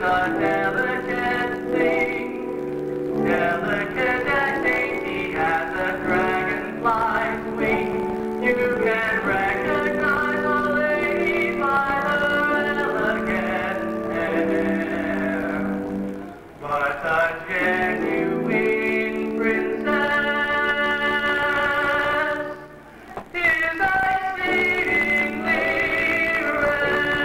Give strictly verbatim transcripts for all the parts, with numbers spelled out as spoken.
a delicate thing, delicate and dainty as a dragonfly's wing. You can recognize a lady by her elegant hair, but a genuine princess is exceedingly rare.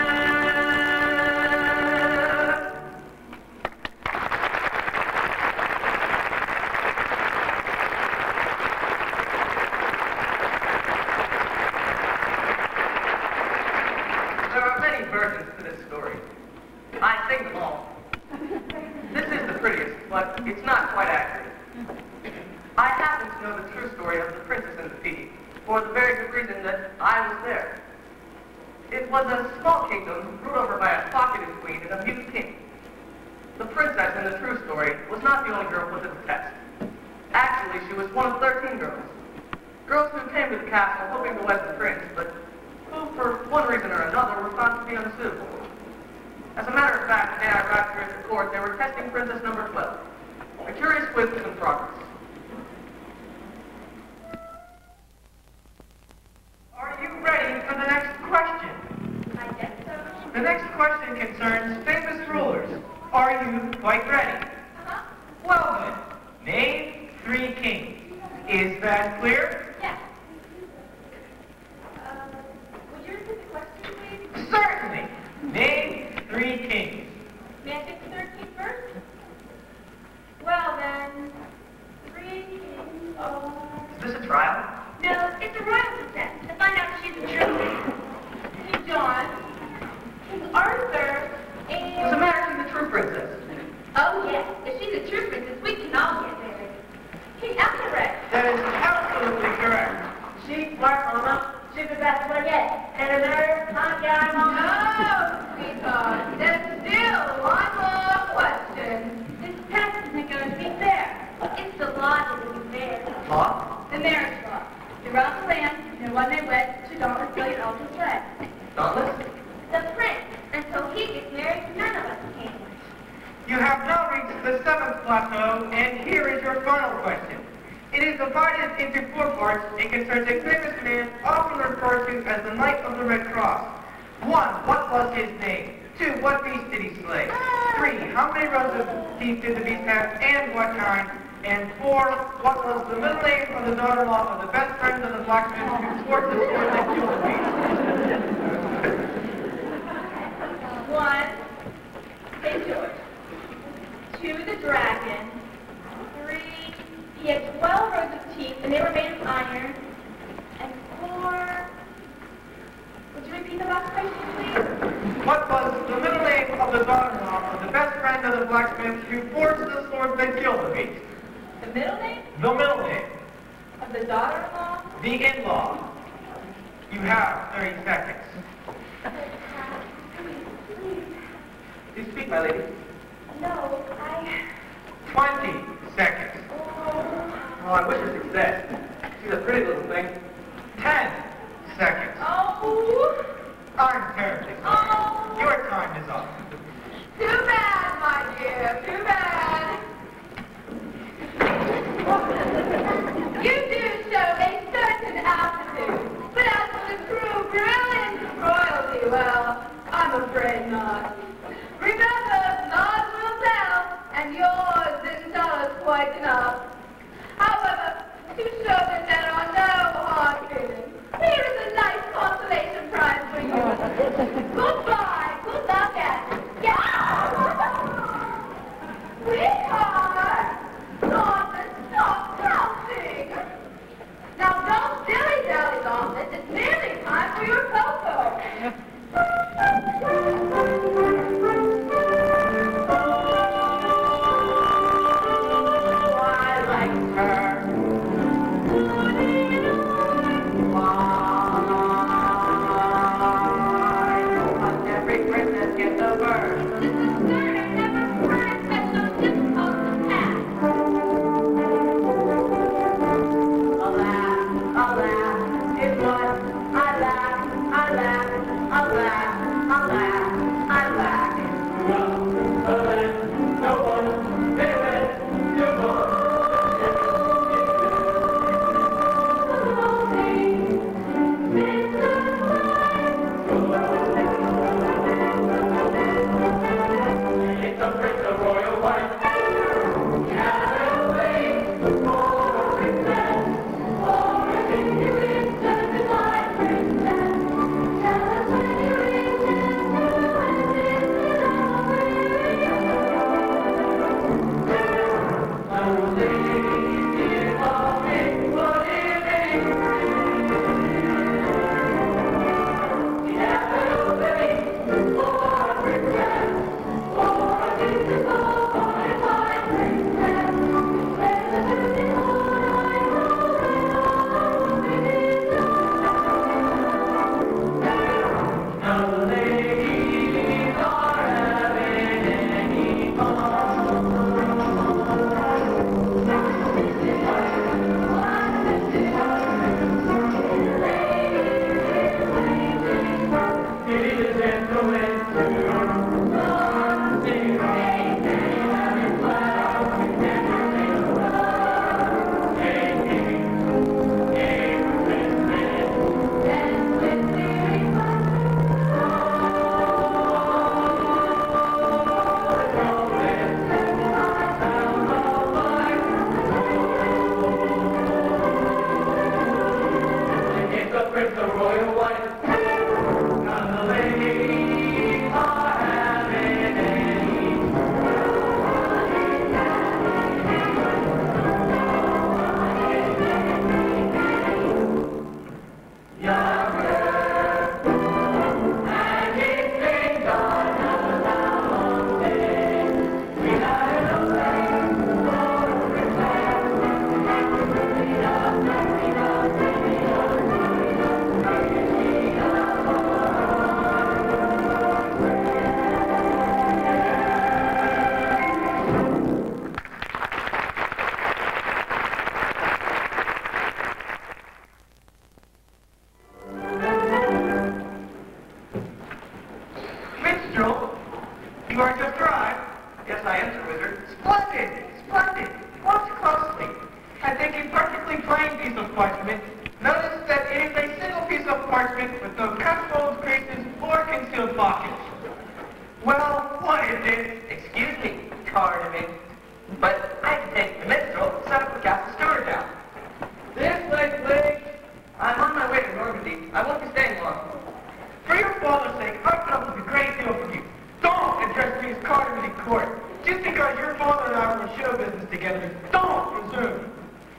There are many versions to this story. I sing them all. This is the prettiest, but it's not quite accurate. I happen to know the true story of the Princess and the Pea, for the very good reason that I was there. It was a small kingdom ruled over by a talkative queen and a mute king. The princess in the true story was not the only girl put to the test. Actually, she was one of thirteen girls. Girls who came to the castle hoping to wed the prince, but who, for one reason or another, were found to be unsuitable. As a matter of fact, the day I arrived here at the court, they were testing princess number twelve. A curious quiz is in progress. Are you ready for the next question? I guess so. The next question concerns famous rulers. Are you quite ready? Uh-huh. Well then, name three kings. Is that clear? Yes. Uh, would you repeat the question, please? Certainly. Name three kings. May I take the third king first? Well then, three kings are... Is this a trial? No, it's a royal test to find out if she's a true king. King John, King Arthur, and... What's the matter with the true princess? Oh yes, if she's a true princess, we can all get married. King Alfred. That is absolutely correct. She's smart, Mama. She's the best one yet. And another hot guy, Mama. No, sweetheart. There's still one more question. This test isn't going to be fair. It's the law that isn't fair. Law? The marriage law. Throughout the land, and when they wed, to dauntless Billy Elton's wed. Dauntless? The prince. Until he gets married, none of us can. You have now reached the seventh plateau, and here is your final question. It is divided into four parts and concerns a famous man often referred to as the Knight of the Red Cross. One, what was his name? Two, what beast did he slay? Three, how many rows of teeth did the beast have and what kind? And four, what was the middle name of the daughter-in-law of the best friend of the blacksmith who forced the sword that killed the beast? One, Saint George. Two, the dragon. Three, he had twelve rows of teeth, and they were made of iron. And four... Would you repeat the last question, please? What was the middle name of the daughter-in-law of the best friend of the blacksmith who forged the sword that killed the beast? The middle name? The middle name. Of the daughter-in-law? The in-law. You have thirty seconds. Please speak, my lady. No, I... twenty seconds. Oh, I wish her success. She's a pretty little thing. ten seconds. Oh! I'm terribly sorry. Oh! Your time is up. Too bad, my dear, too bad. You do show a certain aptitude, but as for the true brilliance of royalty, well, I'm afraid not. Remember, God's will tell, and yours didn't tell us quite enough. However, to show that there are no hard feelings, here is a nice consolation prize for you. You are to thrive. Yes, I am, Sir Wizard. Splendid! Splendid! Watch closely. I take a perfectly plain piece of parchment. Notice that it is a single piece of parchment with no cuts, folds, creases, or concealed pockets. Well, what is it? Excuse me, Cardamom, but I can take the minstrel to set up the castle steward down. This way, please. I'm on my way to Normandy. I won't be staying long. For your father's sake, I've come to a great deal from you. Don't address me as Cardamom in court. Just because your father and I are in show business together, don't presume.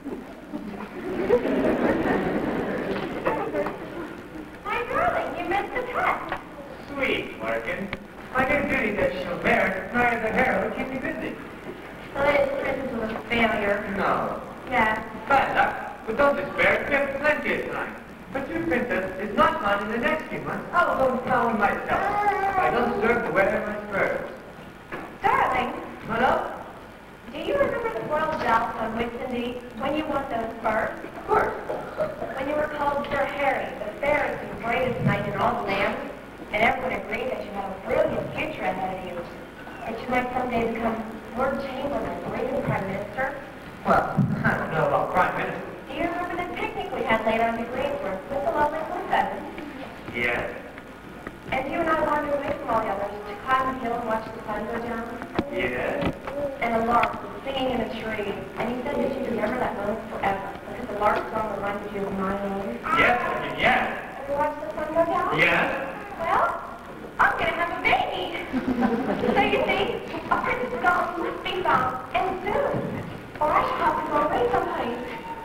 My darling, you missed the test. Sweet, Larkin. My new duties as chauffeur, nor as a herald, keep me busy. Well, his princess was a failure. No. Yeah. Bad luck. But don't despair. We have plenty of time. But your princess is not mine in the next few months. I'll go to town myself. I don't deserve to wear my spurs. Darling, Hello? do you remember the royal jousts on Whitsunday when you won those spurs? Of course. When you were called Sir Harry, the fairest and greatest knight in all the land, and everyone agreed that you had a brilliant future ahead of you, that you might someday become Lord Chamberlain or even Prime Minister? Well, I don't know about Prime Minister. Do you remember the picnic we had later on the Greensburg with the lovely princess? Yes. And you and I wandered away from all the others to climb the hill and watch the sun go down? Yes. And a lark was singing in a tree, and you said that you'd remember that moment forever, because the lark song reminded you of my name. Yes, Larkin, yes. Have you watched the sun go down? Yes. Well, I'm going to have a baby. So you see, a princess gone must be found, and soon, or I shall have to go away someplace.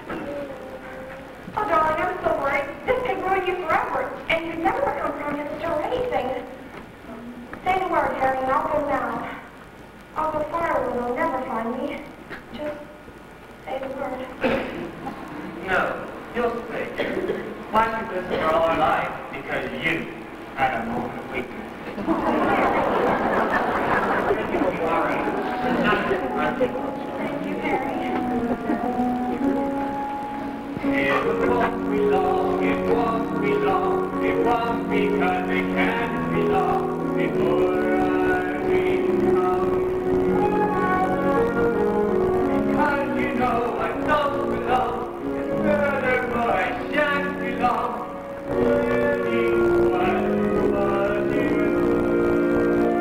Oh, darling, I'm so worried. This could ruin you forever, and you'd never become Prime Minister or anything. Say the word, Harry, and I'll go now. I'll go far where they'll never find me. Just say the word. No, you'll stay. Why should this for all our lives? Because you had a moment of weakness. Thank you, Harry. It won't be long, it won't be long, it won't because it can't be long before I reach home. Because you know I don't belong, and furthermore I shan't belong to anyone but you.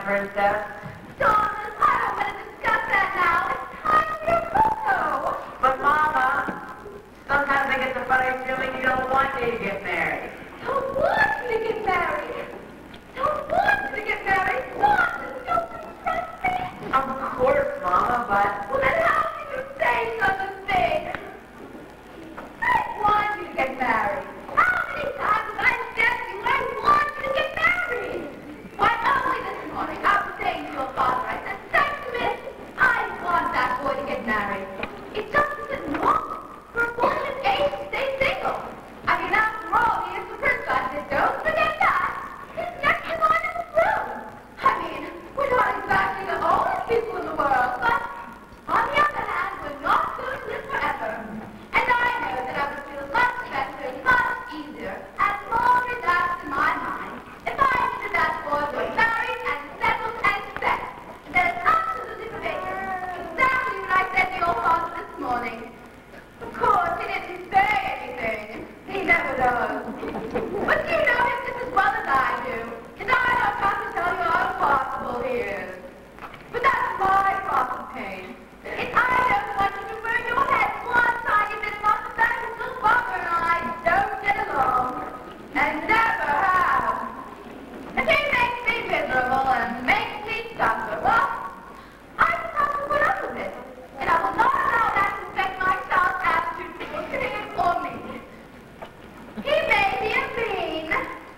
princess? Thomas, I don't want to discuss that now. It's time for your photo. But, Mama, sometimes I get the funny feeling you don't want me to get married. Don't want you to get married. Don't want you to get married. Want to. Don't you trust me? Of course, Mama, but... Well, then how can you say such a thing? I want you to get married. How many times have I said to you I want you to get married? Why, only this morning, after saying to your father, I said, sentiment, I want that boy to get married. It just isn't normal for a boy his age to stay single. I mean, after all, he is the princess, and don't forget that. He's next in line in the room. I mean, we're not exactly the oldest people in the world, but on the other hand, we're not going to live forever. And I know that I would feel much better, much easier, and more relaxed in my mind if I knew that that boy was married and settled and set. And that it's absolutely forbidden. Exactly what I said to your father this morning. Of course, he didn't say anything. He never does. But you know him just as well as I do. And I don't have to tell you how impossible he is. But that's my cross of pain. And I don't want you to burn your head one tiny bit about the fact that little father and I don't get along. And never have. If he makes me miserable and makes me suffer, well, I just have to put up with it. And I will not allow that to affect my child's attitude towards him or me. He may be a mean,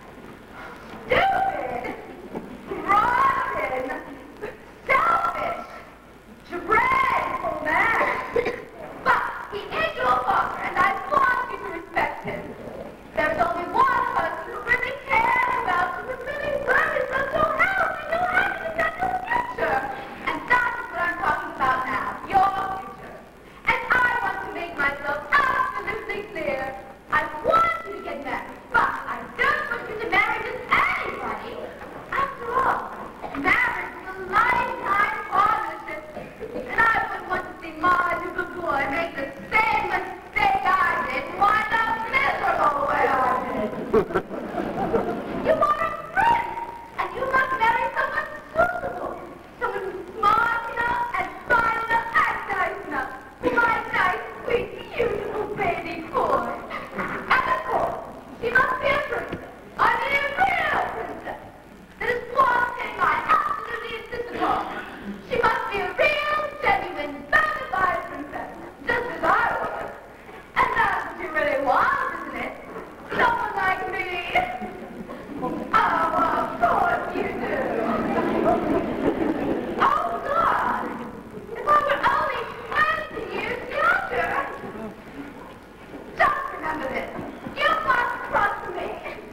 stupid, rotten, selfish, dreadful man. But he is your father, and I want you to respect him. There's only one person who really cares about you, who really worries about your health and your happiness and your future. And that is what I'm talking about now, your future. And I want to make myself absolutely clear. I want you to get married, but I don't want you to marry just anybody. After all, marriage is a lifetime partnership. And I wouldn't want to see my little boy make the same mistake I did and wind up miserable the way I did. You are a prince, and you must marry someone suitable. Someone who's smart enough and fine enough and nice enough. My nice, sweet, beautiful baby boy. And of course, she must be a princess. I mean a real princess. That is one thing I absolutely insist upon. She must be a real, genuine, bona fide princess, just as I was. And that's what you really want, isn't it? Someone like me. Oh, of course you do. Oh, God. If I were only twenty years younger. Just remember this. You must trust me.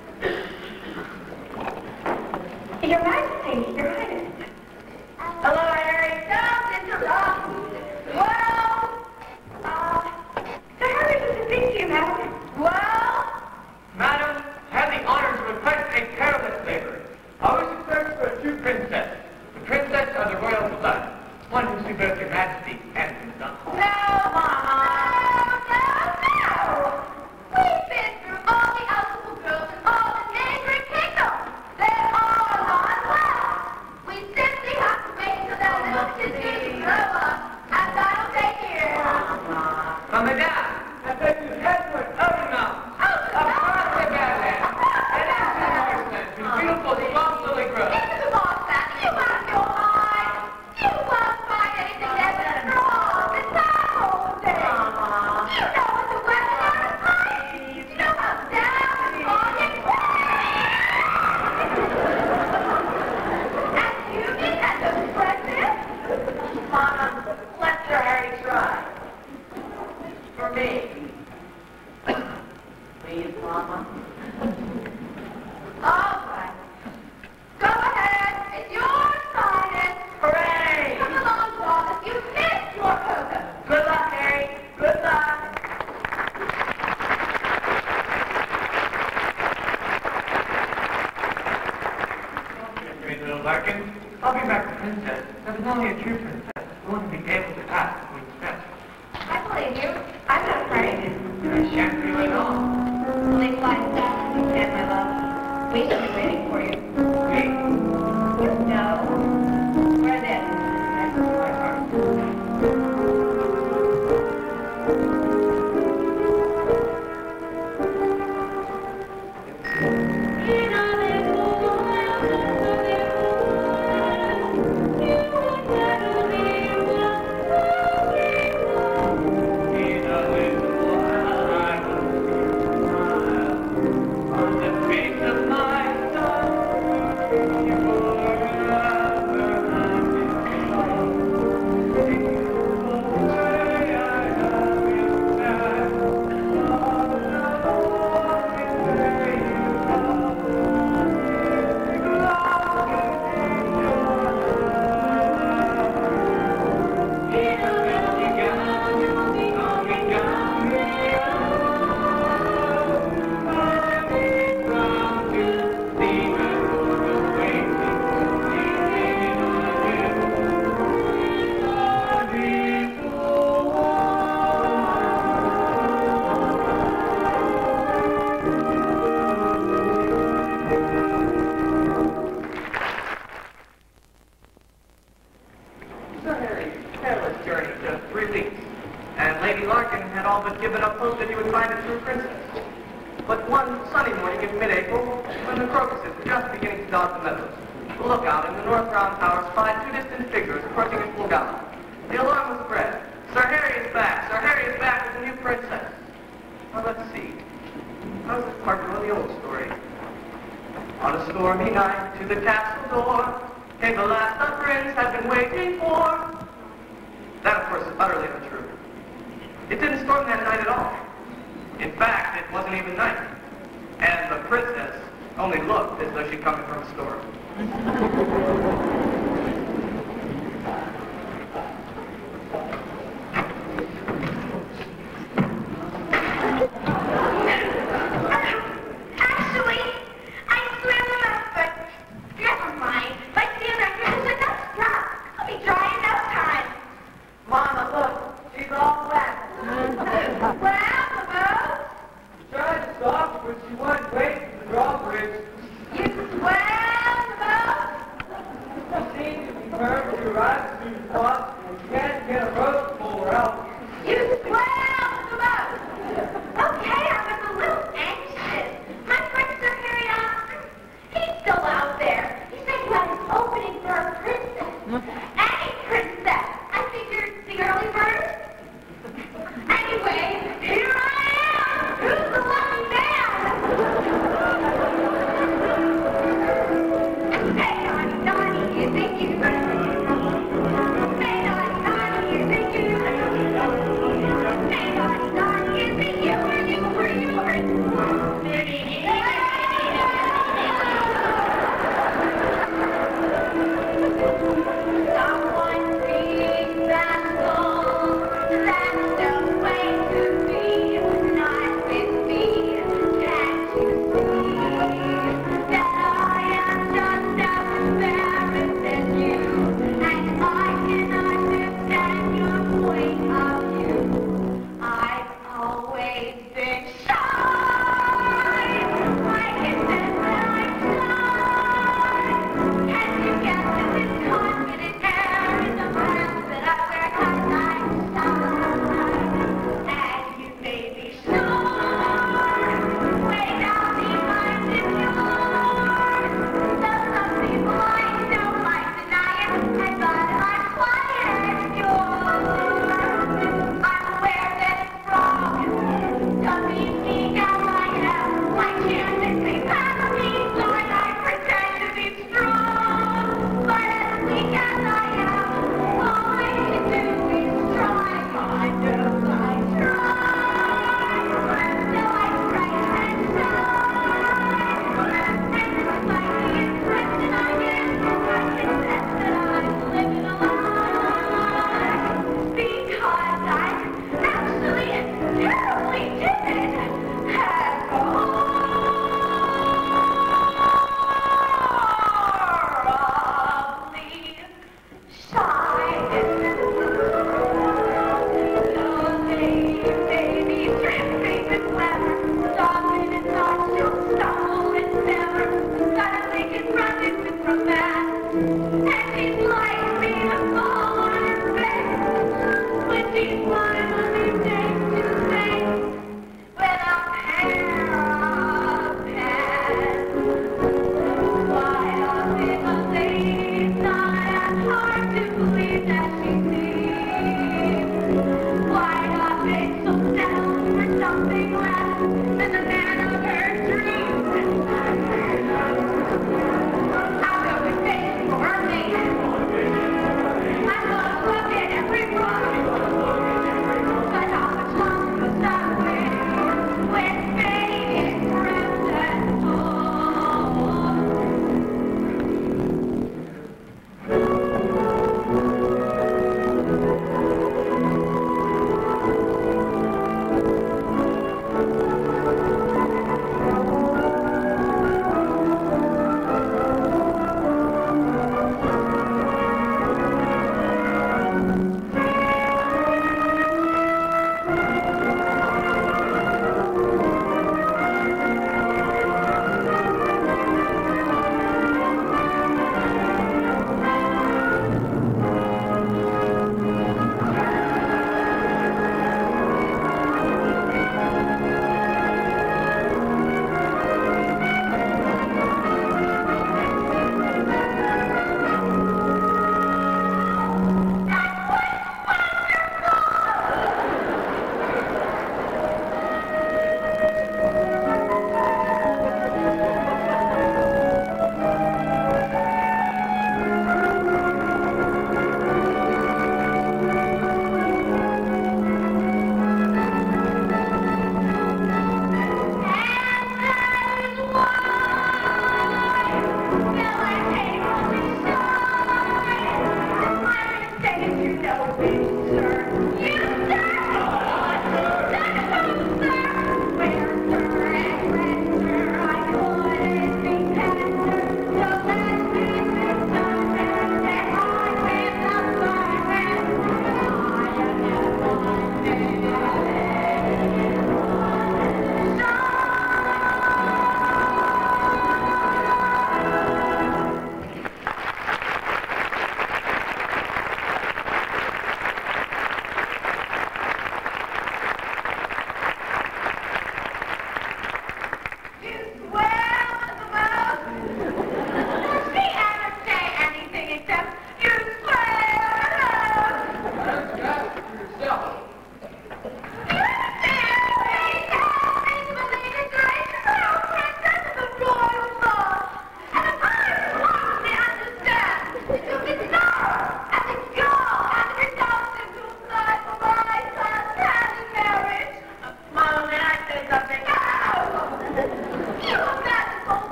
Your Majesty, Your Highness. Hello, Harry. Don't interrupt. Well, uh, Sir Harry wishes to speak to you, madam. Well, Madam, I have the honor to request a careless favor. I wish to search for a true princess. The princess of the royal blood. One who suits both your majesty and himself. no, Mama. No, no, no. We've been through all the eligible girls in all the neighboring kingdoms. They're all on well. We simply have to wait until their little sisters grow up. And that'll take years. But madame, I beg you headward, out and out. Out and out. Across the garden. And into the marshland, to beautiful swamp lily grove. Into the marshland. You have your mind. You won't find anything less than wrong. It's that whole thing. You know what the weather is like. You know how down and long it And Union and the president. Mama, let Sir Harry try. For me. Please, Mama. All right. Go ahead. It's yours, Highness. Hooray! Come along, Thomas. You missed your cocoa. Good luck, Harry. Good luck. Great little Larkin. I'll be back to princess. That is only a true princess. Who wouldn't be able to pass the queen's test. I believe you. I'm not afraid. I shan't feel at all. Only fly fast as you can, my love. We shall be waiting for you. Me? You know. You swam the boat?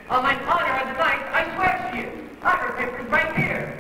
On my honor as a knight, I swear to you. I've her papers right here.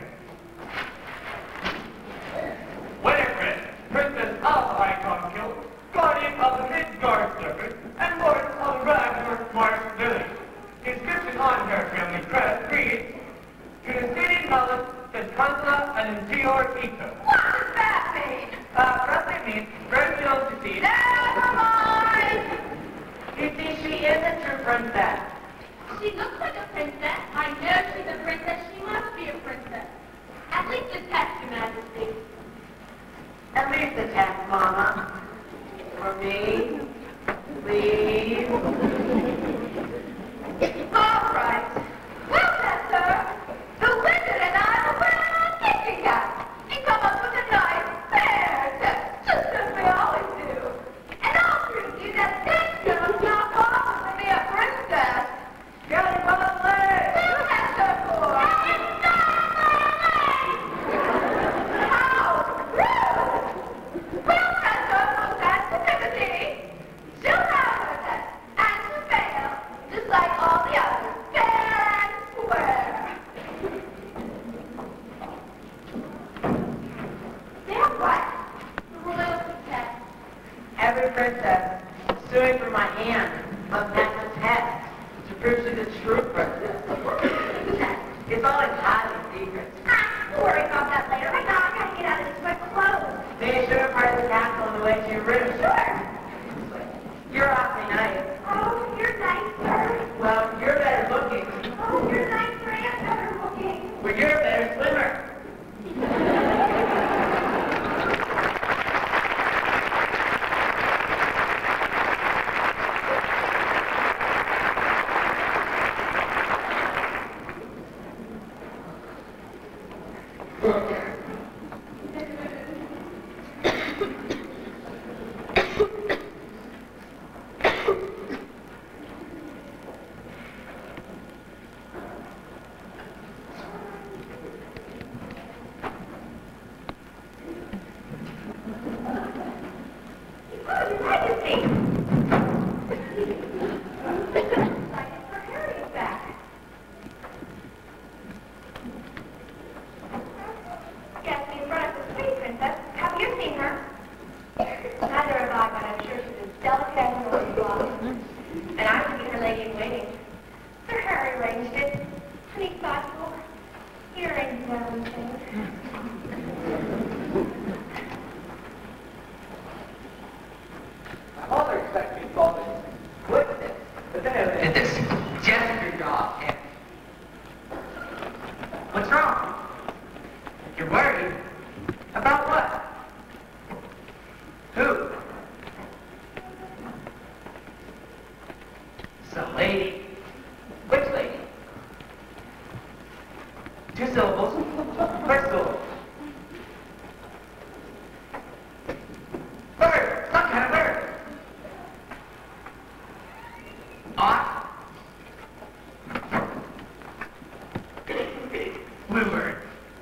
Winifred, Princess of Highcombe, guardian of the Midgard serpent, and lord of Ragnar Marsh village. The inscription on her family crest reads, to the city knowledge, says Consuela and Interior Ito. What does that mean? Uh, roughly means very young to see. Never mind! You see, she is a true princess. She looks like a princess. I know she's a princess. She must be a princess. At least a test, Your Majesty. At least a test, Mama. For me, please. All right. Well then, sir, the wizard and I will put on a kicking cap and come up with a nice, fair test, just as we always do. And I'll prove to you that this girl's not possible to be a princess. Get it on the leg! We'll test her for. How rude! We'll test her for sensitivity. She'll have her test, and she'll fail, just like all the others, fair and square. They're right. The royalty test. Every princess suing for my hand must pass a test to prove she's a true princess. It's all entirely secret. Ah, we'll worry about that later. Right now, I gotta get out of these wet clothes. They should have part of the castle on the way to your room. Sure. You're awfully nice. Oh, you're nice, sir. Well, you're better looking. Oh, you're nice, sir, and better looking. Well, you're a better swimmer. Oh, Your Majesty. Excited for Harry's back. Yes, in front of the sweet princess. Have you seen her? Neither have I, but I'm sure she's as delicate as a rose blossom. And I would be her lady in waiting. Sir Harry arranged it. Pretty thoughtful. Earrings and everything. My mother expects me to call this witness, but then did this gesture job. And what's wrong? You're worried? About what? Who? Some lady. Which lady? Two syllables. First syllable. Bird! Some kind of bird! Ought? Bluebird.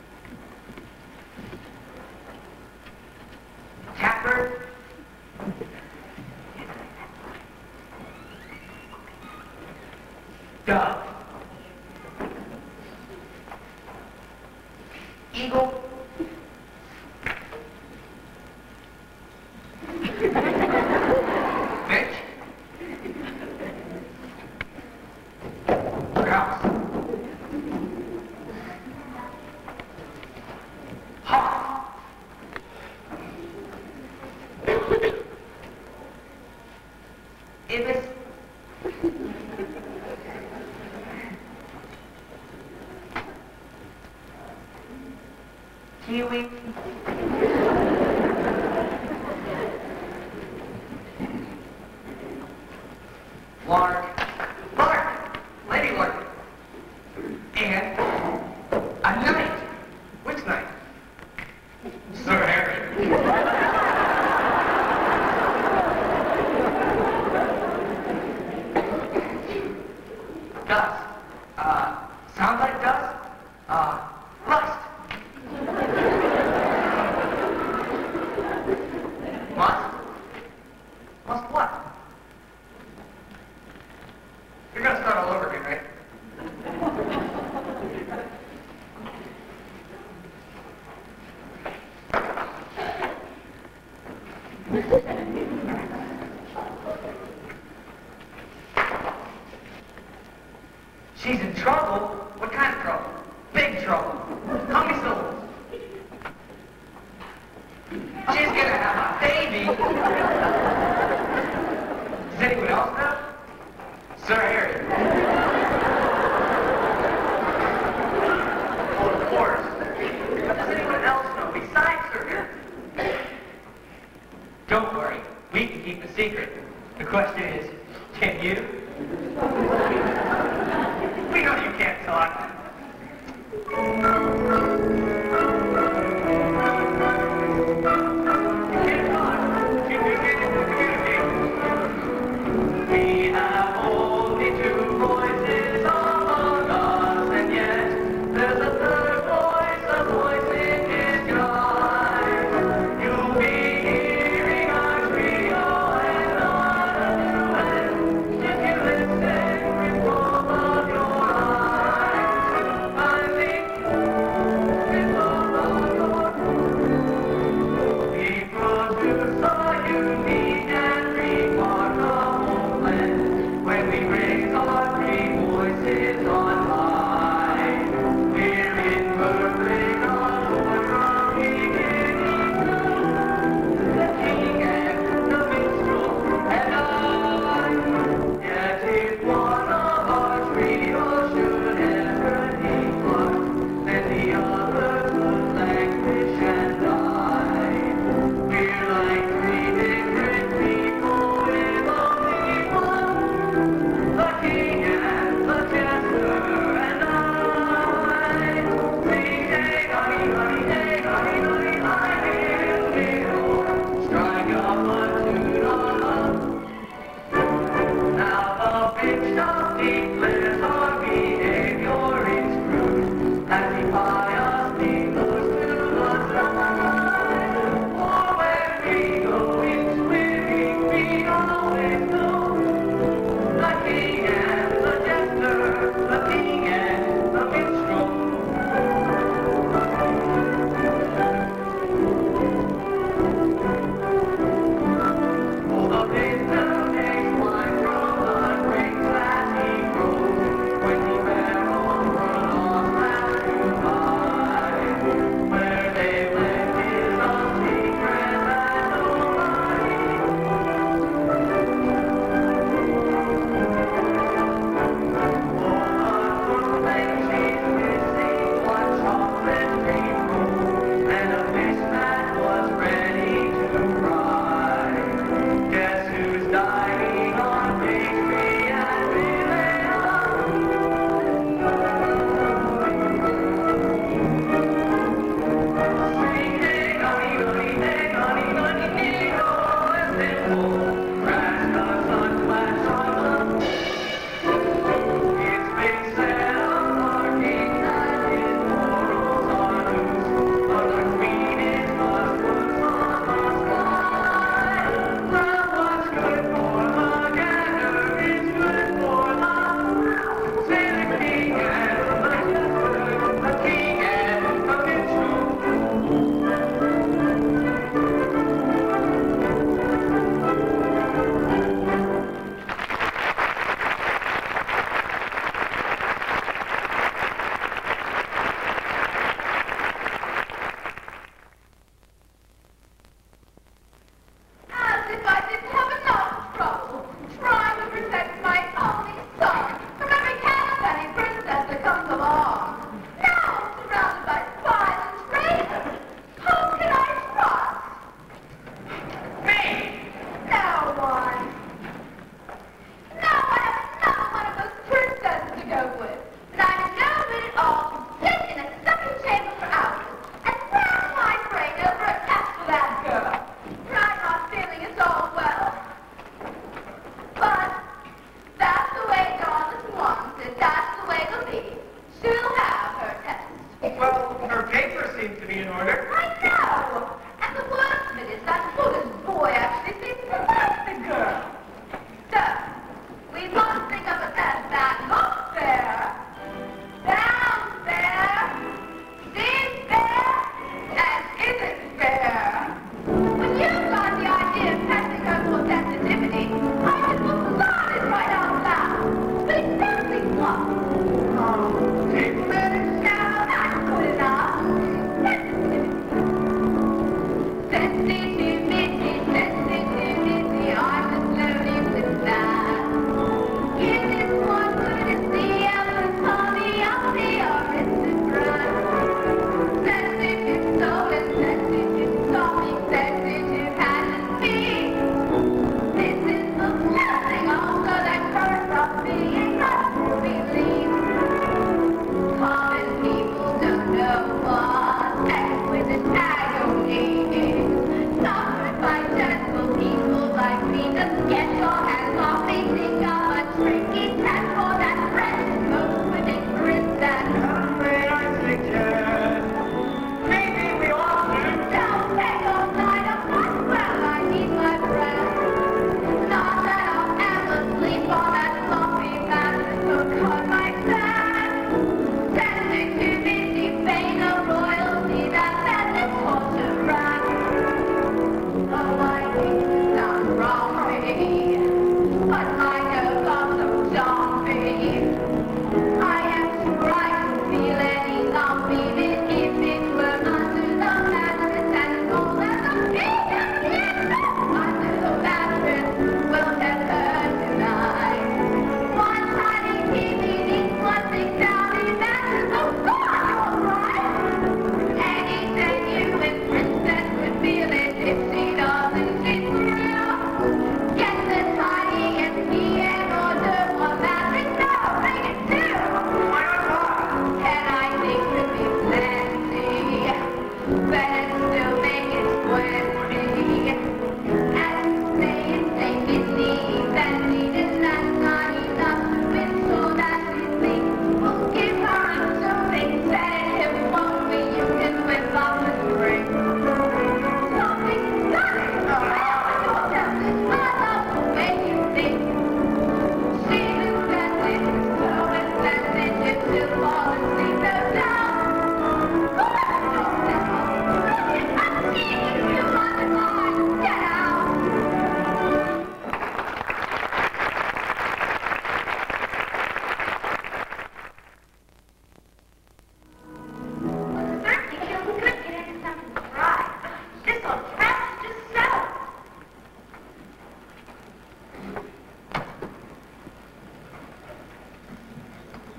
Catbird? Dove. Eagle? Bitch? Grouse? Hawk? Ibis? Kiwi? Lark? Lark! Lady Lark! And a knight! Which knight? Sir Harry. Dust. Uh, sounds like dust? Uh, rust. Must? Must what? You're gonna start all over again, right? Trouble? What kind of trouble? Big trouble. How many syllables? She's gonna have a baby. Does anyone else know? Sir Harry. Oh, of course. What does anyone else know besides Sir Harry? Don't worry. We can keep a secret. The question is, can you? We know you can't talk.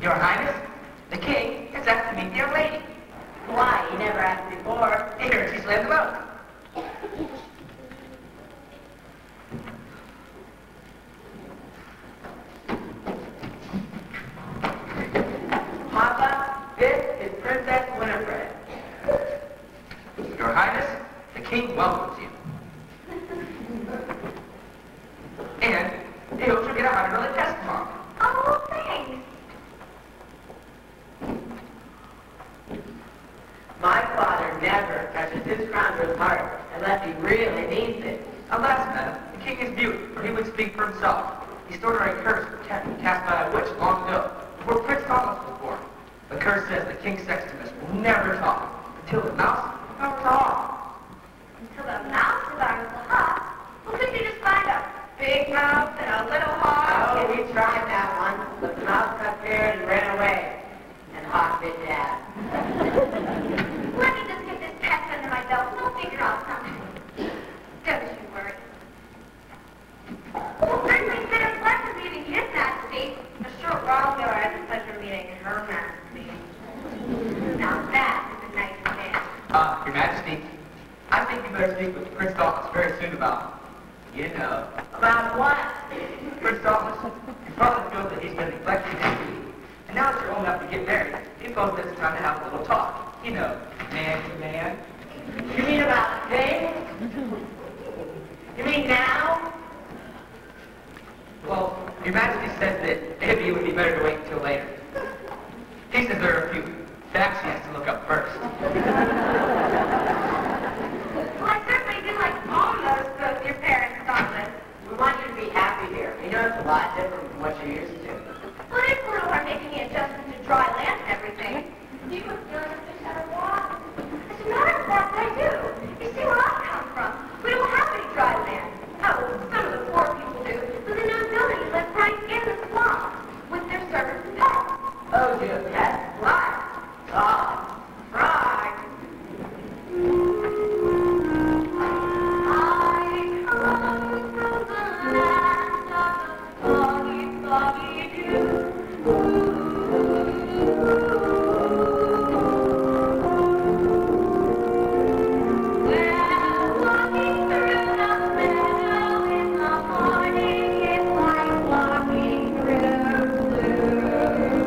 Your Highness, the king has asked to meet the young lady. Why? He never asked before. He heard she slammed the boat. Papa, this is Princess Winifred. Your Highness, the king welcomes you. And he hopes you'll get a hundred dollar test tomorrow. Oh, thanks. My father never touches his crown to his heart unless he really means it. Alas, madam, the king is mute, or he would speak for himself. He stored a curse cast by a witch long ago, before Prince Thomas was born. The curse says the king's sextoness will never talk until the mouse comes off. Until the mouse is our little hawk. Well, couldn't you just find a big mouse and a little hawk? Oh, we tried that once, but the mouse got scared and ran away. And Hawk did that. Let me just get this test under my belt and we'll figure out something. Don't you worry. Well, certainly it's been a pleasure meeting His Majesty. A short while ago, I had the pleasure of meeting Her Majesty. Now that is a nice man. Uh, Your Majesty, I think you better speak with Prince Thomas very soon about, you know, About what? Prince Thomas. Your father feels that he's been neglecting his. And now that you're old enough to get married, you both it's time to have a little talk. You know, man to man. You mean about things? You mean now? Well, Your Majesty said that maybe it would be better to wait until later. He says there are a few facts he has to look up first. Well, I certainly do like almost both your parents' daughters. We want you to be happy here. We know it's a lot different from what you're used to. Well, it's a little hard making the adjustment to dry land and everything. Do you observe the fish out of water? As a matter of fact, I do. You see where I come from? We don't have any dry land. Oh, some of the poor people do, but the nobility live right in the swamp with their servants and pets. Oh, do you have pets? Flies. Oh, frogs. I come from the land of the foggy, foggy dew. Well, walking through the meadow in the morning is like walking through blue.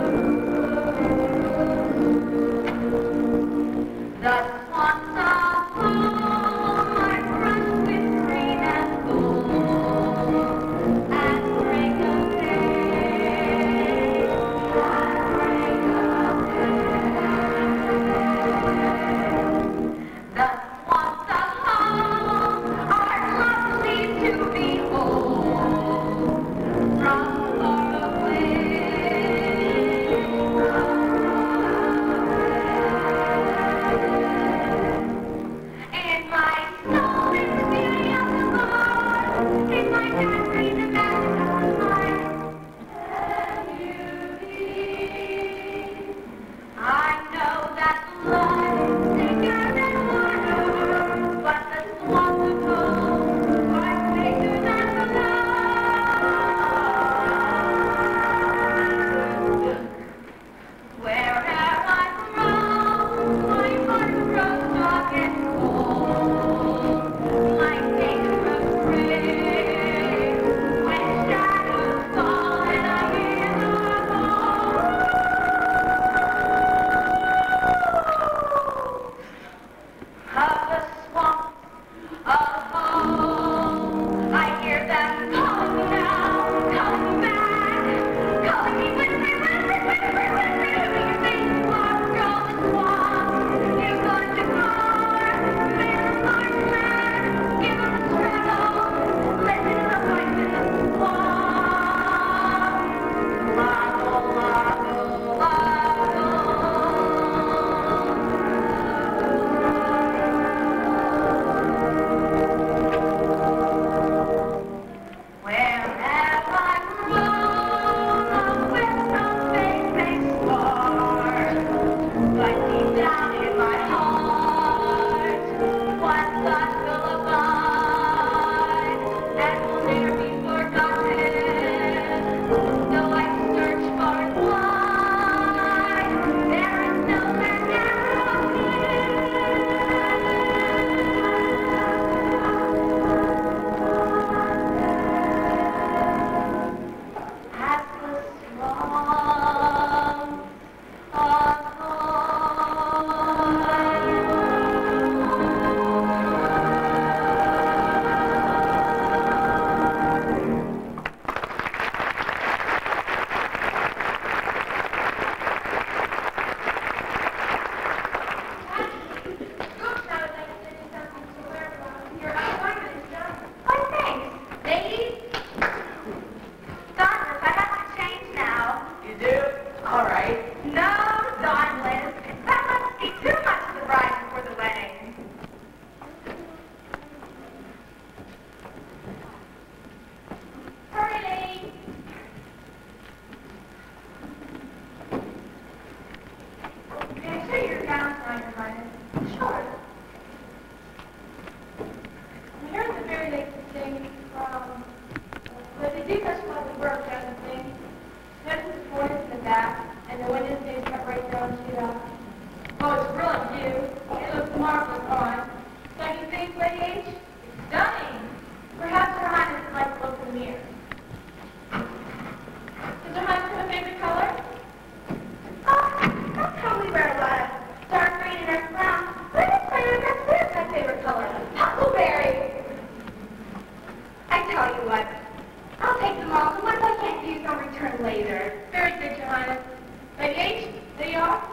The swamps of home are crushed with green and gold at break of day, at break of day. The swamps of home are lovely to behold from far away, from far away. In my soul is the beauty of the Lord, in my memory the magic of the light. Can you be? I know that blood is thicker than water, but the swamps of gold are thicker than the blood. Wherever I roam, my heart grows dark and cold. My days grow gray when They do such lovely work, don't you think? Notice the corners in the back, and the windows do cut right down to the... Oh, it's brilliant view. It looks marvelous on. Don't you think, Lady H? It's stunning. Perhaps Her Highness would like to look in the mirror. Does Her Highness have a favorite color? Oh, I'll probably wear a lot of dark green and dark brown. But I tell you, that's that's my favorite color. Huckleberry. I tell you what, I'll take them all. The ones I can't use, I'll return later. Very good, Your Highness. Lady H, there you are.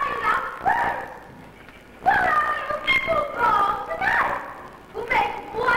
Well,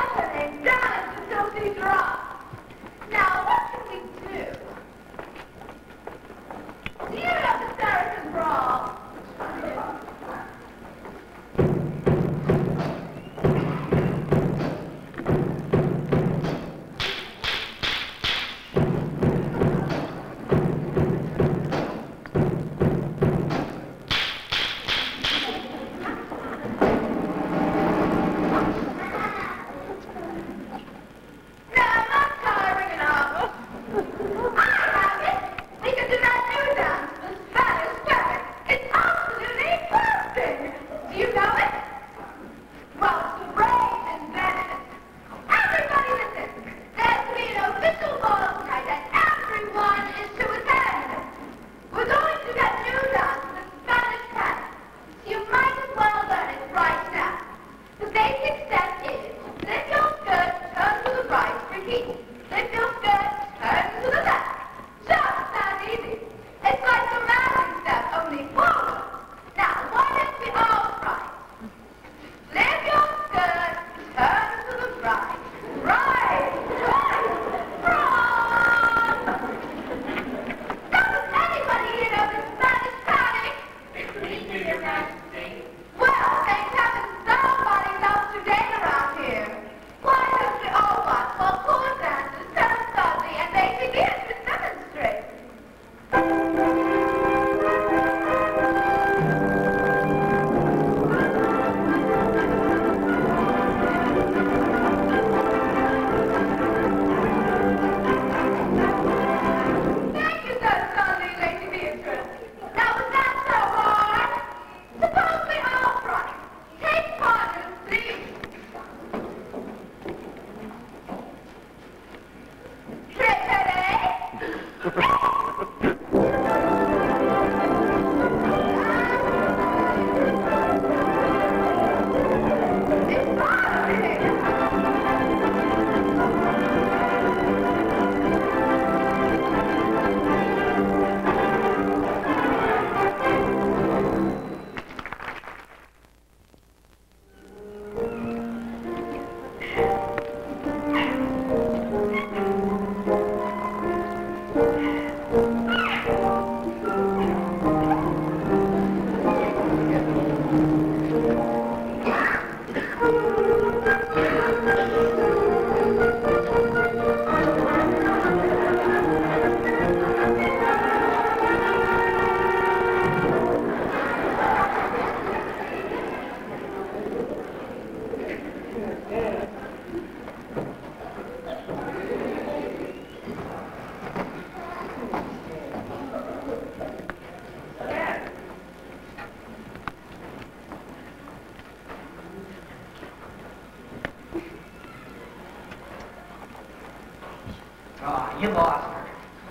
you lost her.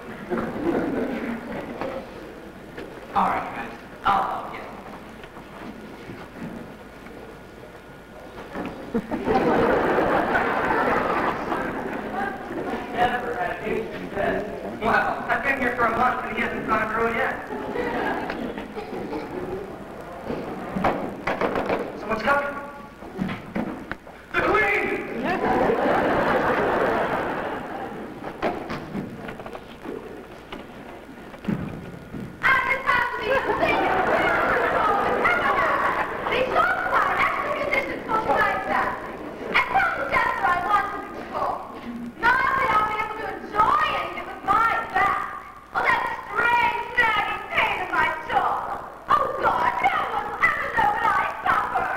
All right, guys. I'll help you. Never had anything said. Well, I've been here for a month and he hasn't gone through it yet. Someone's coming. The Queen! I just have to be a thing. They saw my extra conditions for like that. I told the doctor I wanted to control. Not that I'll be able to enjoy anything with my back. Oh, that strange, nagging pain in my jaw. Oh, God, no one will ever know what I suffer.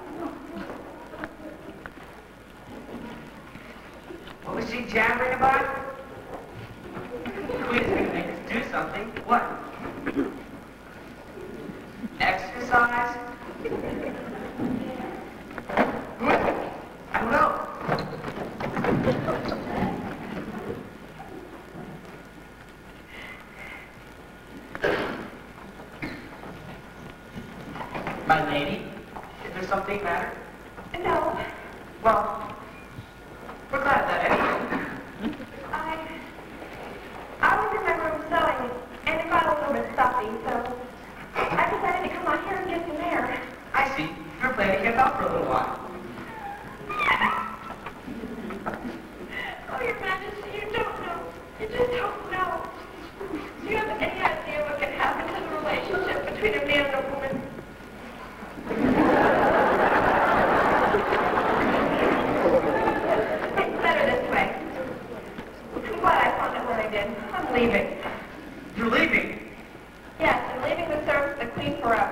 What was she jabbering about? The Queen is going to make us do something. What? Exercise? What? I don't know. My lady, is there something matter? No, Well, we're glad of that anyway. I... I was in my room sewing, and it got a little bit stuffy, so I decided to come out here and get some air. I see. You're planning to get out for a little while. Oh, Your Majesty, you don't know. You just don't know. Do you have any idea what can happen to the relationship between a man and a woman? It's better this way. I'm glad I found out what I did. I'm leaving. You're leaving. Yes, I'm leaving the service of the Queen forever.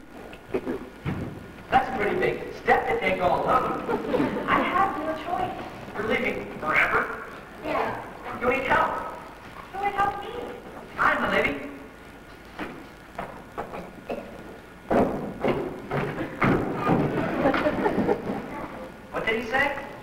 That's a pretty big step to take all alone. I have no choice. You're leaving forever? Yeah. You need help. Who would help me? I'm the lady. What did he say?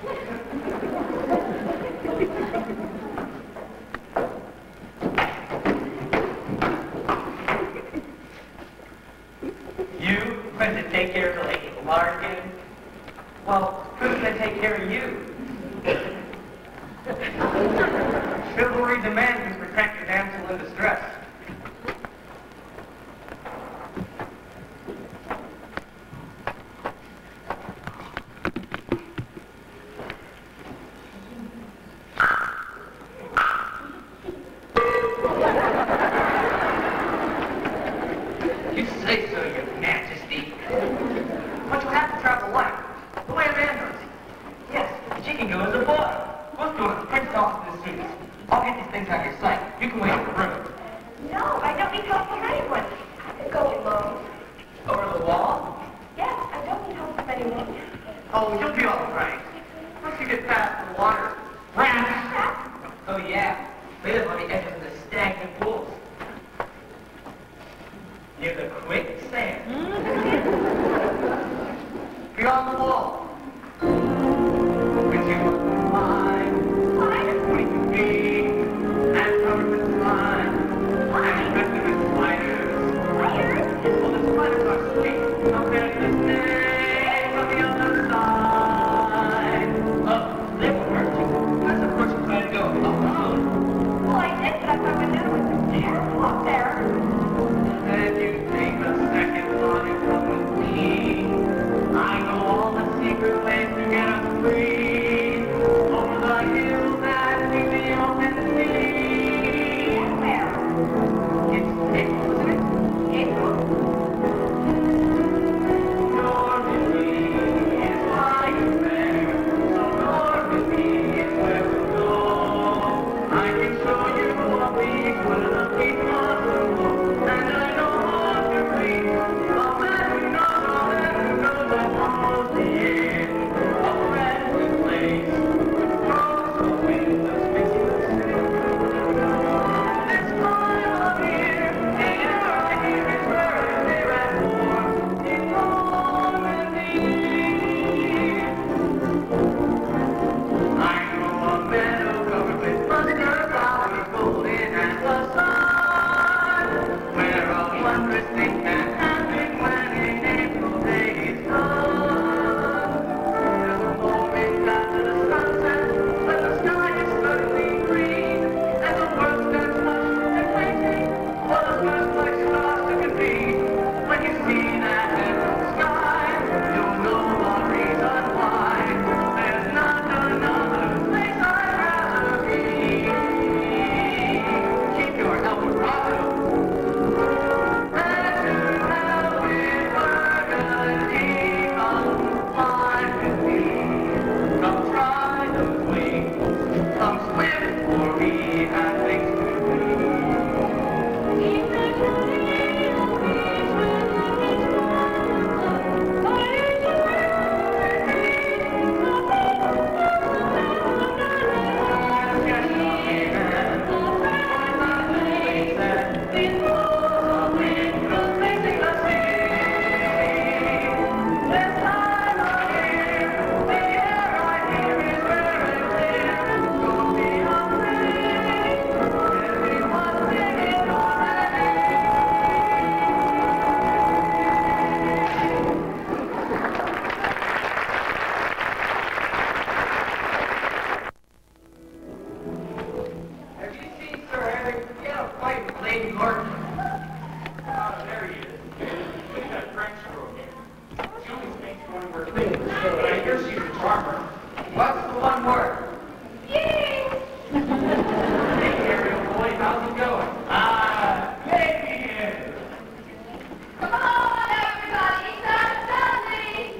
You going to take care of the lady Larkin? Well, who's going to take care of you? Chivalry demands you protect your damsel in distress. You say so, Your Majesty. But you have to travel light, the way a man does. Yes, she can go as a boy. We'll go to the prince office as soon as. I'll get these things out of your sight. You can wait in the room. No, I don't need help from anyone. I can go alone. Over the wall? Yes, I don't need help from anyone. Oh, you'll be all right. Once you get past the water. Rats! Oh, yeah. We live on the edge of the stagnant pools. Near the quicksand. Beyond the wall. With you mine. Fine. We can be. And covered with slime. And infested with spiders. Spiders? Well, the spiders are sweet. Compared to the snake on the other side. Oh, they will hurt you. What's the one word? Yay! Hey, Ariel boy, how's it going? Ah, baby! Come on, everybody, start standing!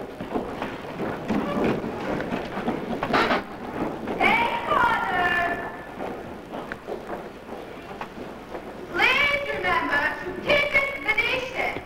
Take order! Please remember to keep it Venetian.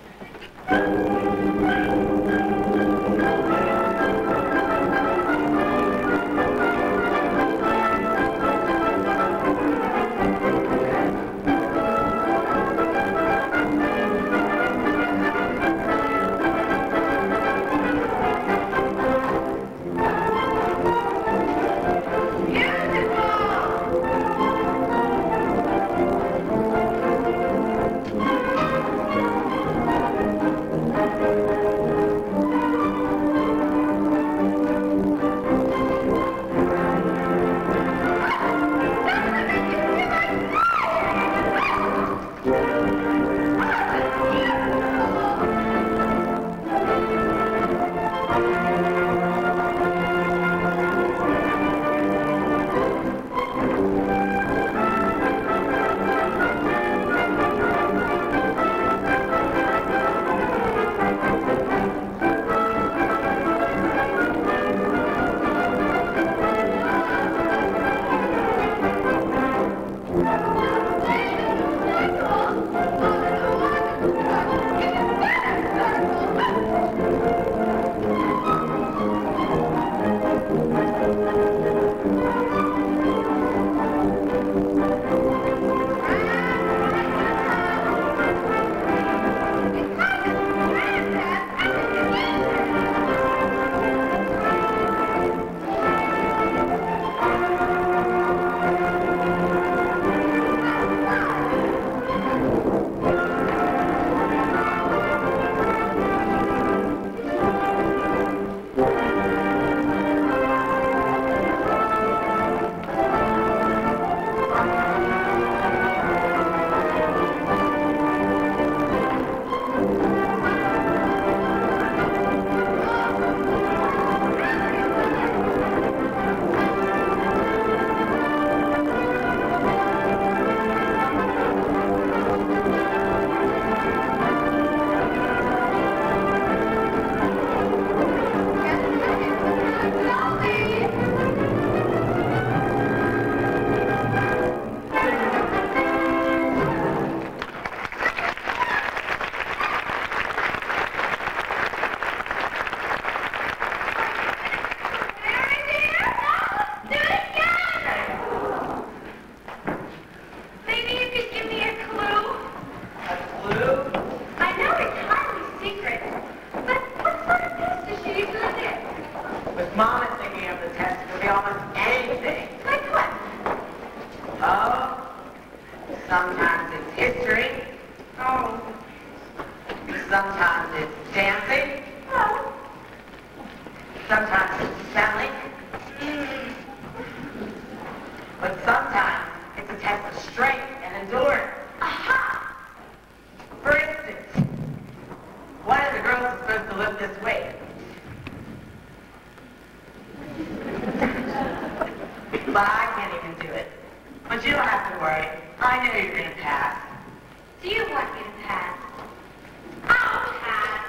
Sometimes it's history. Oh. Sometimes it's dancing. Oh. Sometimes it's spelling. Mm. But sometimes it's a test of strength and endurance. Aha! For instance, one of the girls is supposed to lift this weight. But I can't even do it. But you don't have to worry. I know you're going to pass. Do you want me to pass? I'll pass.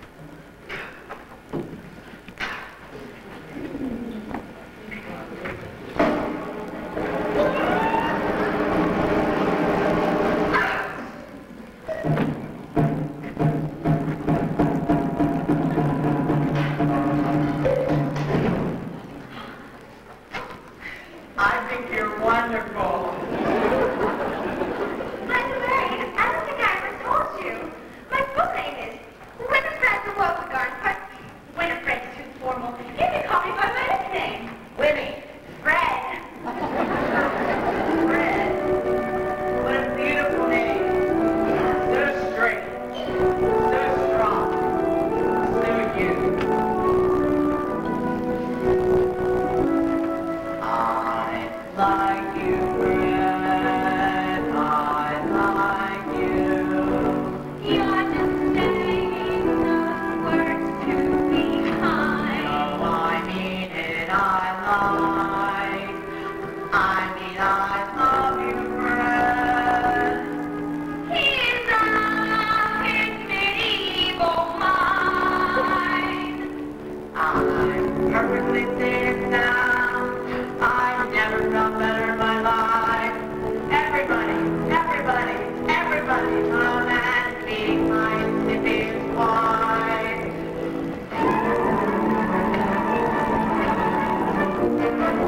I think you're wonderful. By the way, I don't think I ever told you. mean I like. I mean I love you, friend. He's not his medieval mind. I'm perfectly safe now. I've never felt better in my life. Everybody, everybody, everybody, come and meet my Scythian wife.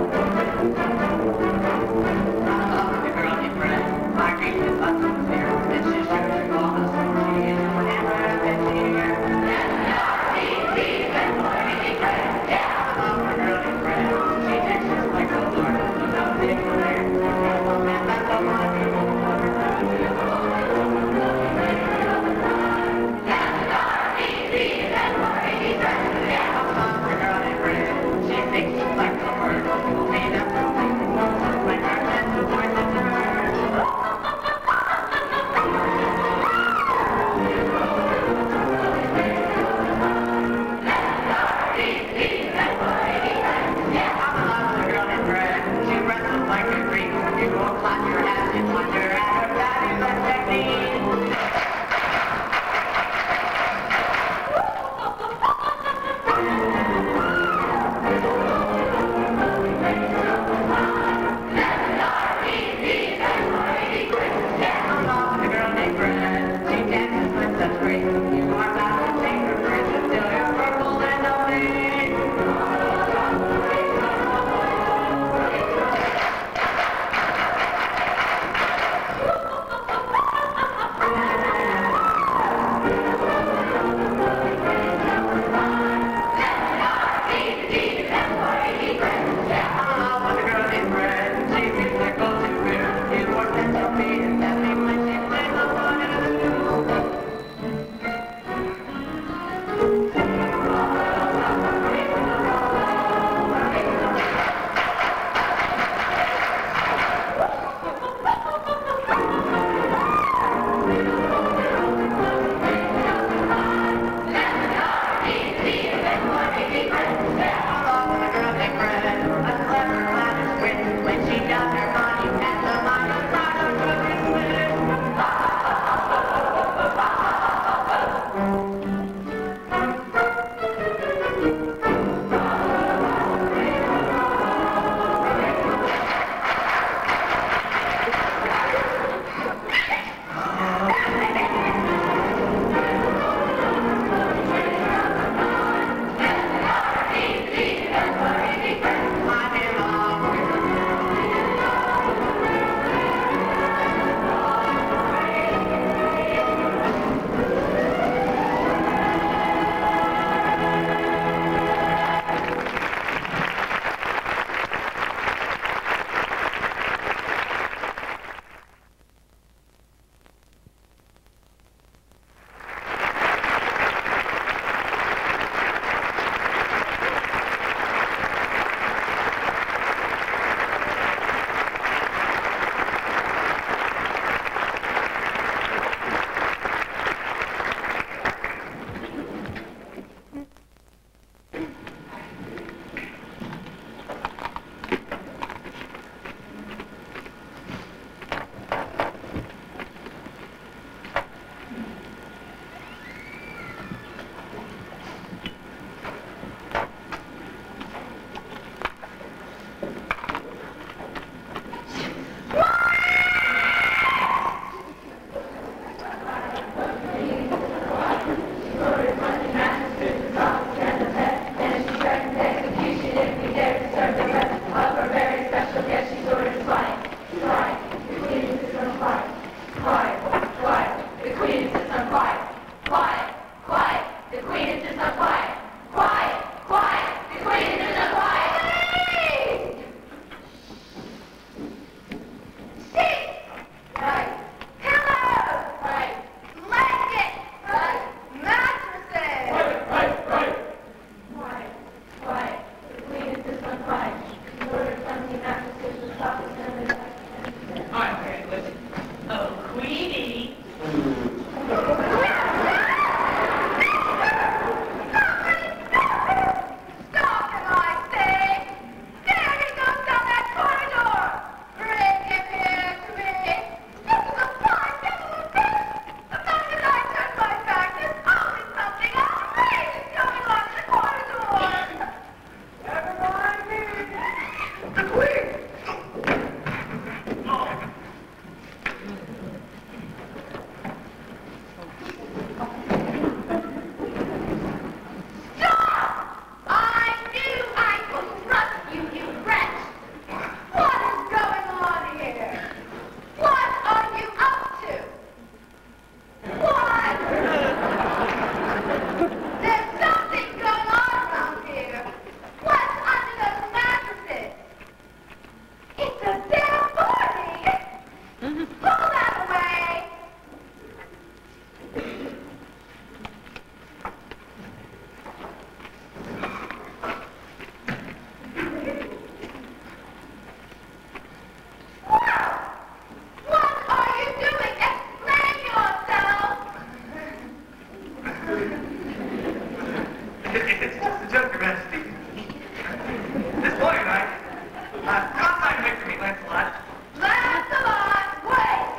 Uh, come outside and wait for me, Lancelot. Lancelot, wait!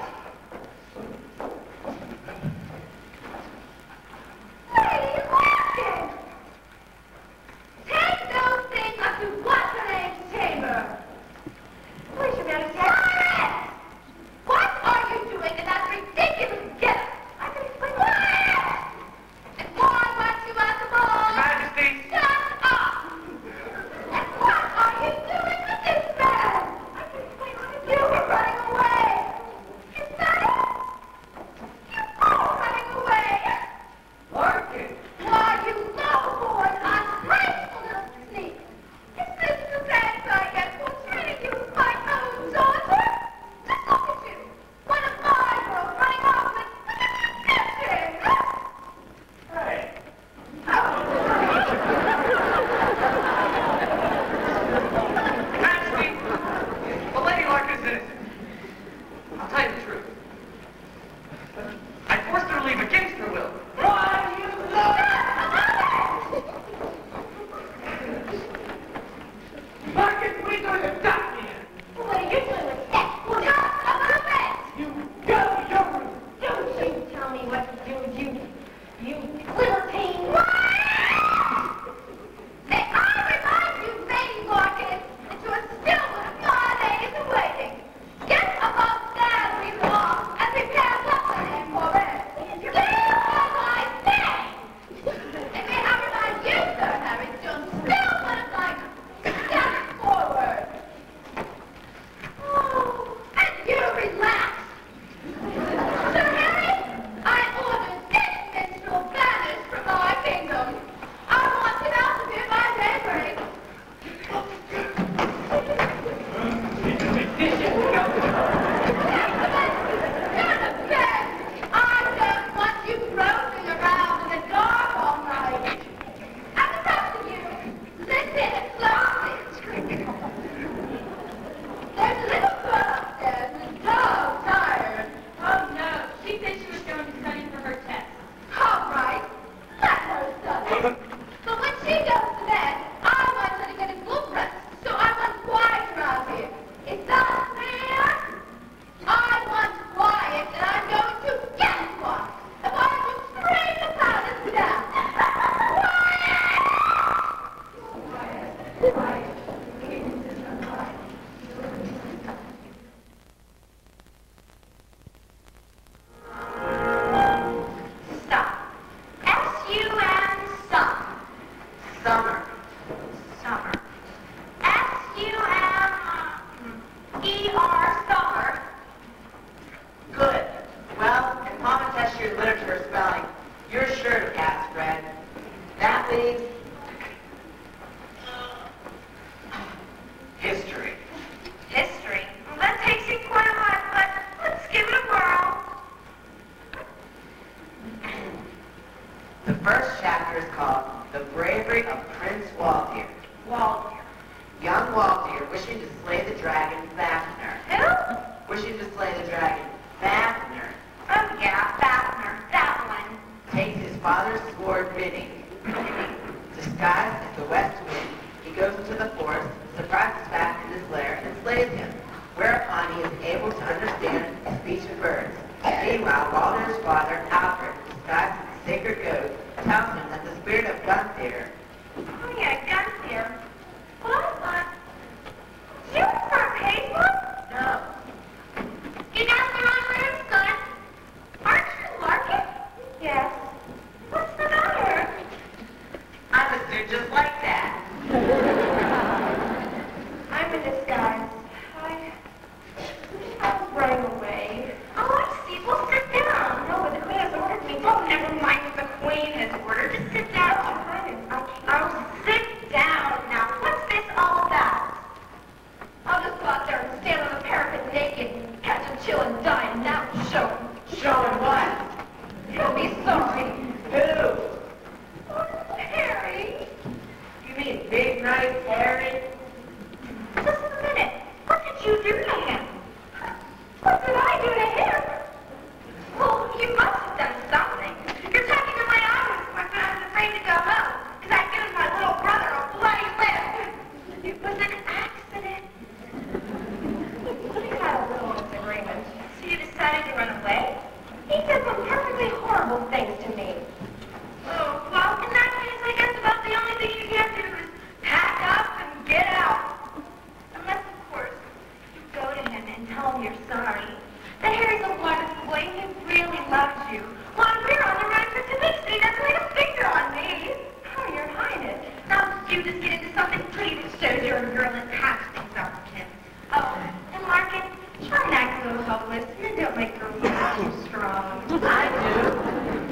What are you watching? Take those things up to what's-her-name's chamber. Where's your Majesty? Quiet! What are you doing in that ridiculous getup? I can explain quiet! And why weren't you at the ball? Your Majesty. Shut up! And what are you doing with this man? I can explain what you were running away. Is that it? You are running away. Larkin! Why, you low-born, ungrateful little sneak! Is this the thanks I get for treating you as my own daughter? Just look at you! One of my girls running off with nothing! Hey! Majesty, the Lady Larkin is innocent. I'll tell you the truth. I forced her to leave against her will. Why, you Larkin, we go to duck here! What are you doing with that? Well, just a little bit! You go to your room! Don't you tell me what to do, you... you little teen! What? May I remind you, Lady Larkin, that you are still one of my ladies in waiting. Get above stand, we belong, and prepare what's her name for it. Do as I say! And may I remind you, Sir Harry, that you're still one of my... Step forward! Oh, and you relax! Sir Harry, I order this minstrel banished from my kingdom. I want him out of here by daybreak. You're the best. I don't want you roaming around in the dark all night. And the rest of you, listen closely. There's a little girl upstairs who's so tired. Oh no, she said she was going to study for her test. All right, let her study. But when she goes to bed, I want her to get a good rest. So I want quiet around here. Is that fair? I want quiet, and I'm going to get quiet. And why don't you scream the palace down? Quiet! Quiet. Stop. S U N stop. Summer. Summer. S U M E R summer. Good. Well, if Mama tests your literature spelling, you're sure to pass, Fred. That leaves... history. History. Well, that takes you quite a while, but let's give it a whirl. The first chapter is called The Bravery of Prince Waldear. Walter. Young Waldear, wishing to slay the dragon Fafnir. Who? Wishing to slay the dragon Fafnir. Oh, yeah, Fafnir. That one. Takes his father's sword bidding. Disguised as the west wind, he goes into the forest, surprises Fafnir in his lair, and slays him, whereupon he is able to understand the speech of birds. Meanwhile, Waldear's father, Alfred, disguised as the sacred goat, tells him that the spirit of Gunther... Oh, yeah, Gunther. Well, I thought... You were Paisley? No. You got the wrong room, son. Aren't you Larkin? Yes. What's the matter? I'm a dude just like that. I'm in disguise. I... I was running away. Oh, I see. Well, sit down. No, but the queen has ordered me. Oh, never mind what the queen has ordered. Just sit down. Oh, I, I, I'll sit down now. What's this all about? I'll just go out there and stand on the parapet naked, catch a chill and die, and now show him. Showing what? He'll be sorry. Who? Oh, Harry. You mean Big Night Harry? Just a minute. What did you do to him? What's the you're sorry. But Harry's a wonderful boy, and he really loves you. While we're on the road for Timothy, doesn't lay a finger on me. Oh, Your Highness. Now, you just get into something pretty that shows you're a girl that packs things up with him. Oh, and Larkin, try and act a little helpless. Men don't make girls too strong. I do.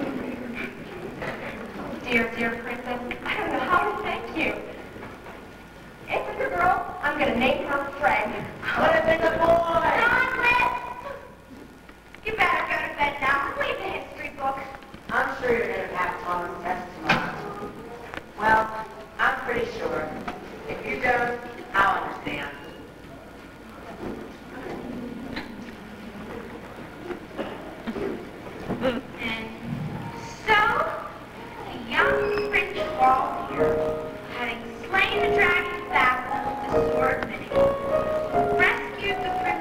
Dear, dear princess, I don't know how to thank you. If it's a girl, I'm going to name her Fred. What if it's a boy? Nonsense! You better go to bed now. Leave the history books. I'm sure you're going to have Tom's test tomorrow. Well, I'm pretty sure. If you don't, I'll understand. And so, the young Prince Walter, having slain the dragon's vassal with the sword of Minnie, rescued the princess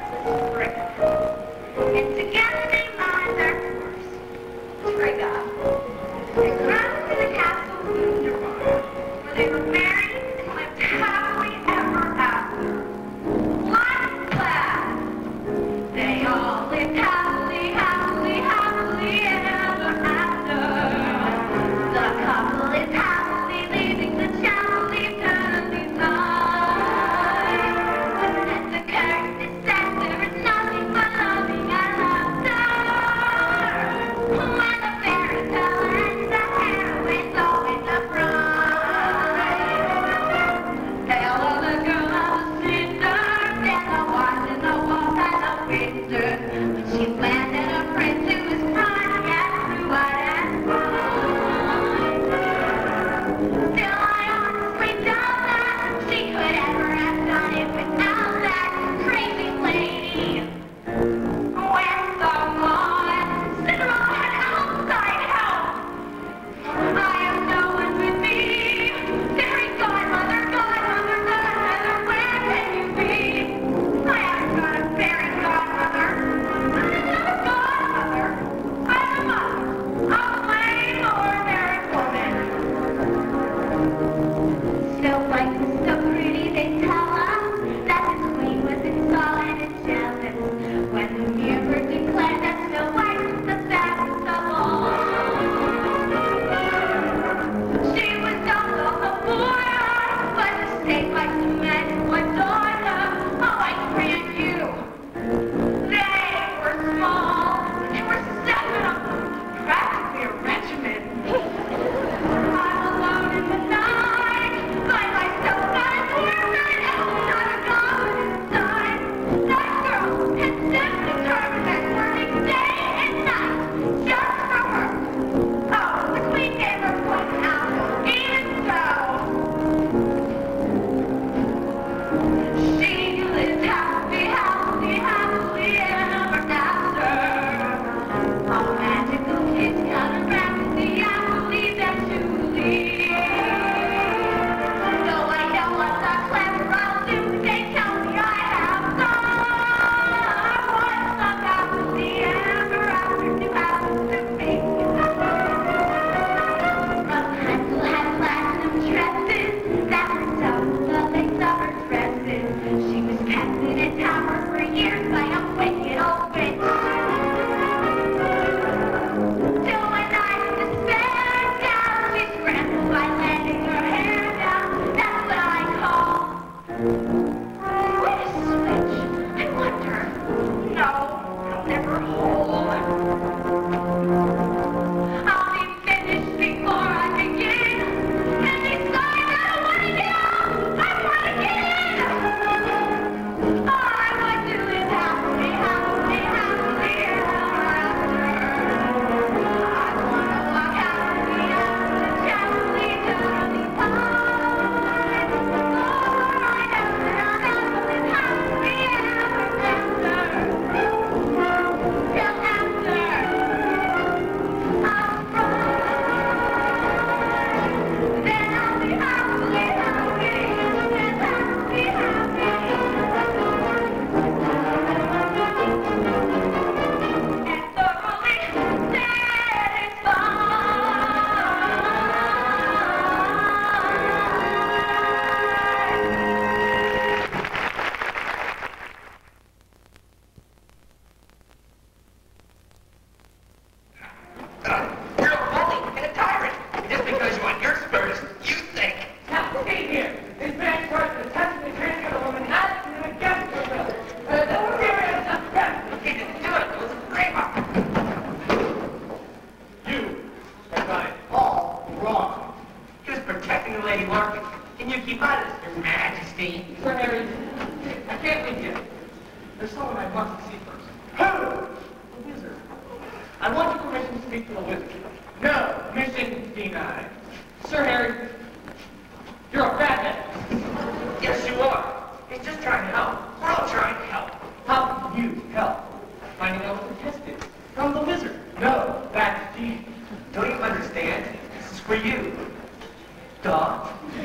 idiot. There's someone I want to see first. Who? The wizard. I want your permission to speak to the wizard. No, mission denied. Sir Harry, you're a bad man. Yes, you are. He's just trying to help. We're all trying to help. How can you help? Finding out what the test is. From the wizard. No, that's cheating. Don't you understand? This is for you. Duh.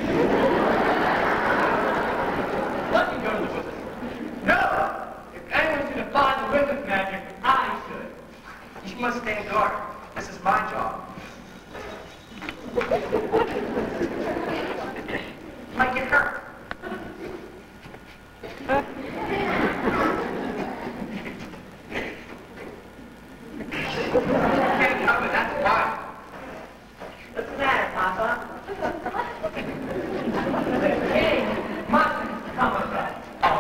Let me go to the wizard. No! If anyone should defy the wizard's magic, I should. You must stand guard. This is my job. Might get hurt. Can't cover, that's why. What's the matter, Papa? Hey, Mattress, come with us.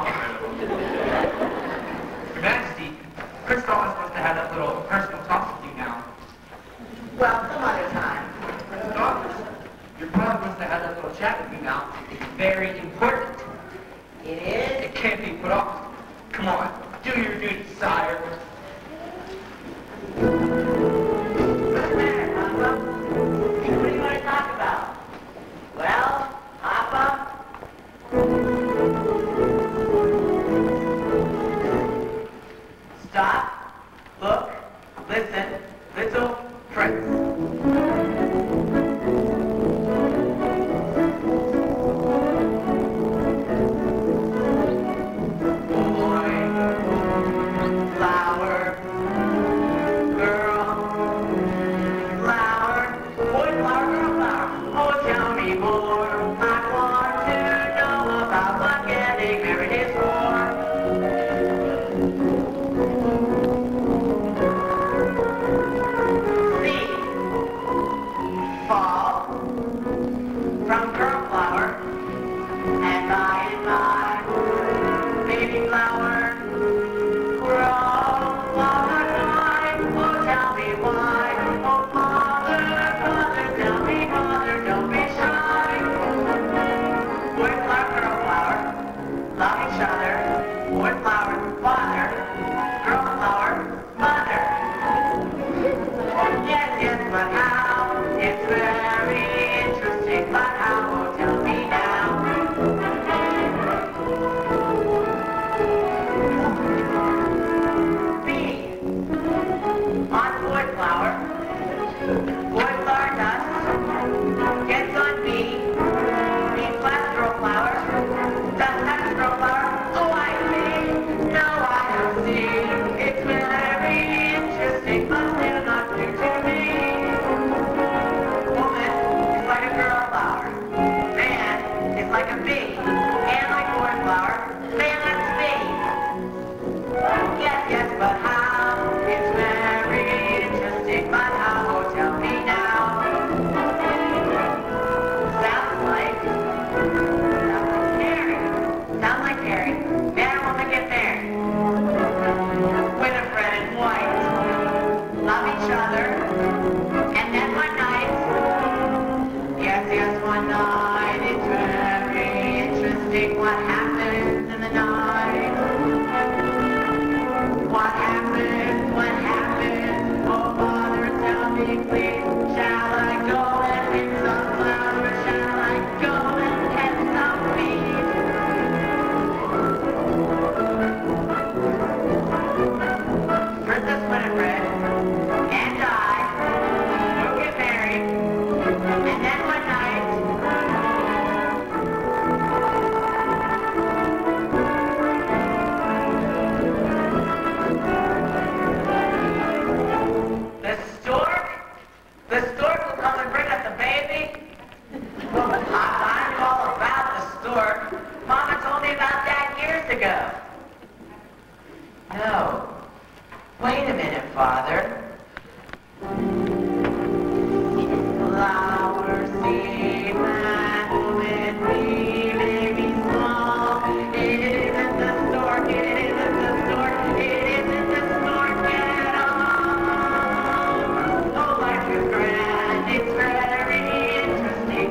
Your Majesty, Crystal is supposed to have that little personal talk with you now. Well, some other time. Crystal, your brother wants to have that little chat with you now. It's very important. It is? It can't be put off. Come on, do your duty, sire. What's the matter, Papa? What do you want to talk about? Well, Papa? Stop, look, listen, little prince.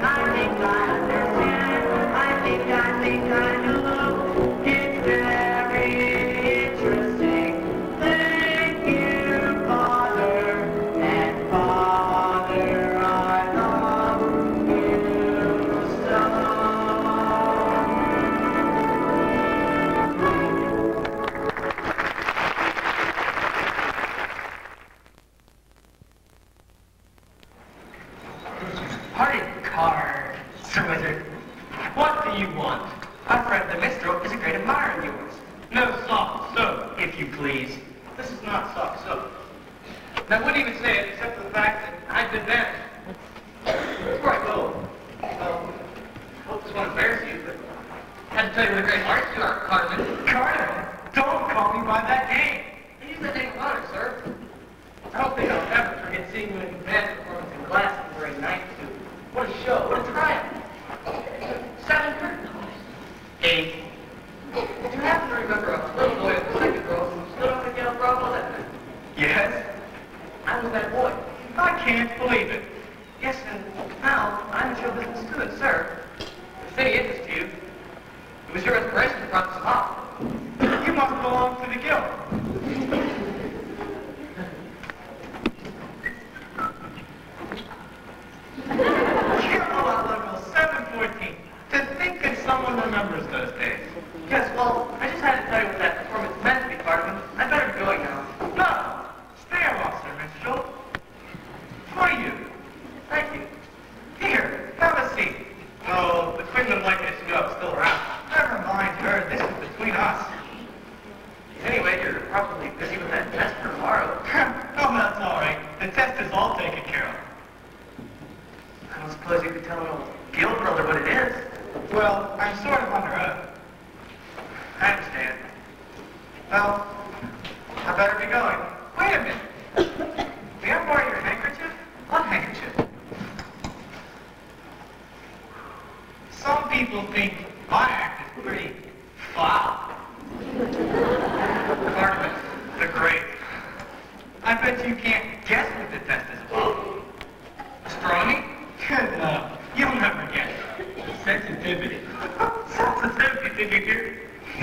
I think I know it's very please. This is not soft soap. And I wouldn't even say it except for the fact that I've been banished. Before I go, well, I hope this won't embarrass you, but I had to tell you what a great artist you are, Cartman. Cartman? Don't call me by that name. I use that name of honor, sir. I don't think I'll ever forget seeing you in band performance in glasses wearing night suit. What a show, what a triumph. Seven curtains. Eight. Do you happen to remember a little boy of the second row who stood up and yelled bravo that night? Yes. I was that boy. I can't believe it. Yes, and now I'm in show business too, sir. If any interest to you, it was your inspiration that brought this about. You must belong to the guild. Careful, Outlook, seven fourteen. To think that someone remembers those days. Yes, well, I just had to tell you what that performance meant to me, Cartman. I better be going now. No! Stay a while, sir, Mister Schultz. For you. Thank you. Here, have a seat. Oh, the Queen would like this to go still around. Never mind her. This is between us. Anyway, you're probably busy with that test for tomorrow. Oh, that's all right. The test is all taken care of. I don't suppose you could tell an old guild brother what it is. Well, I'm sort of under oath. I understand. Well, I better be going. Wait a minute. May I borrow your handkerchief? What handkerchief? Some people think my act is pretty foul. Cartman, the great. I bet you can't guess what the test is about. Astronomy? No, you'll never guess. Sensitivity. Sensitivity, did you hear?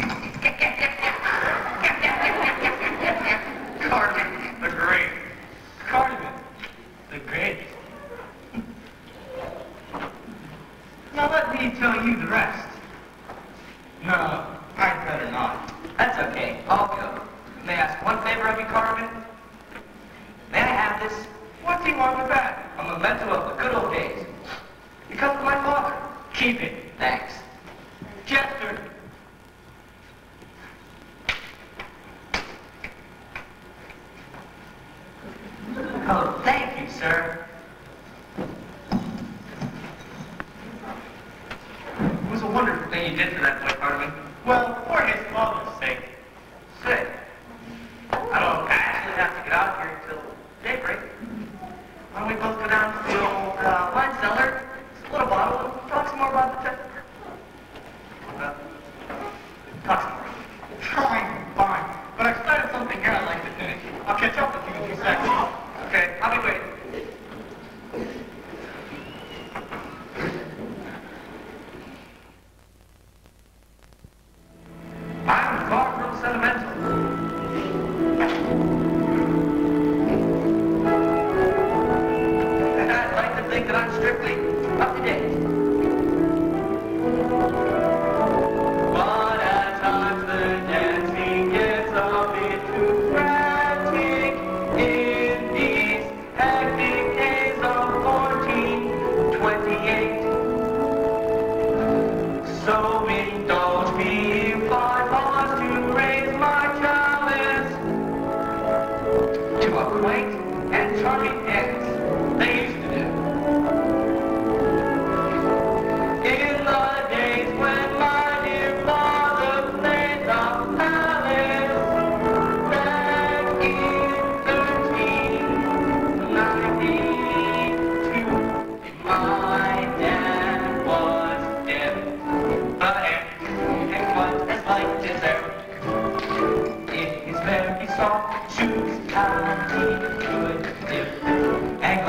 Cartman, the great. Cartman, the great. Now let me tell you the rest. No, I'd better not. That's okay. I'll go. May I ask one favor of you, Cartman? May I have this? What do you want with that? A memento of the good old days. It comes from my father. Keep it. Thanks. Chester. Oh, thank you, sir. It was a wonderful thing you did for that boy, Cartman. Well, for his father's sake. Say, I don't actually have to get out of here until daybreak. Why don't we both go down to the old uh, wine cellar, split a bottle, and talk some more about the test? Uh, talk some more. Fine, fine. But I've started something here I'd like to finish. I'll catch up with you in a few seconds. Okay, I'll be waiting. I'm far from sentimental. And I'd like to think that I'm strictly up to date. But at times the dancing gets a bit too frantic in these hectic days of fourteen twenty-eight. So indulge me if I pause to raise my chalice to a quaint and charming dance they used to do in the days when my dear father played the palace back in thirteen ninety-two. My dad was dead, but everything was as light as air. In his very soft shoes, how he could dip and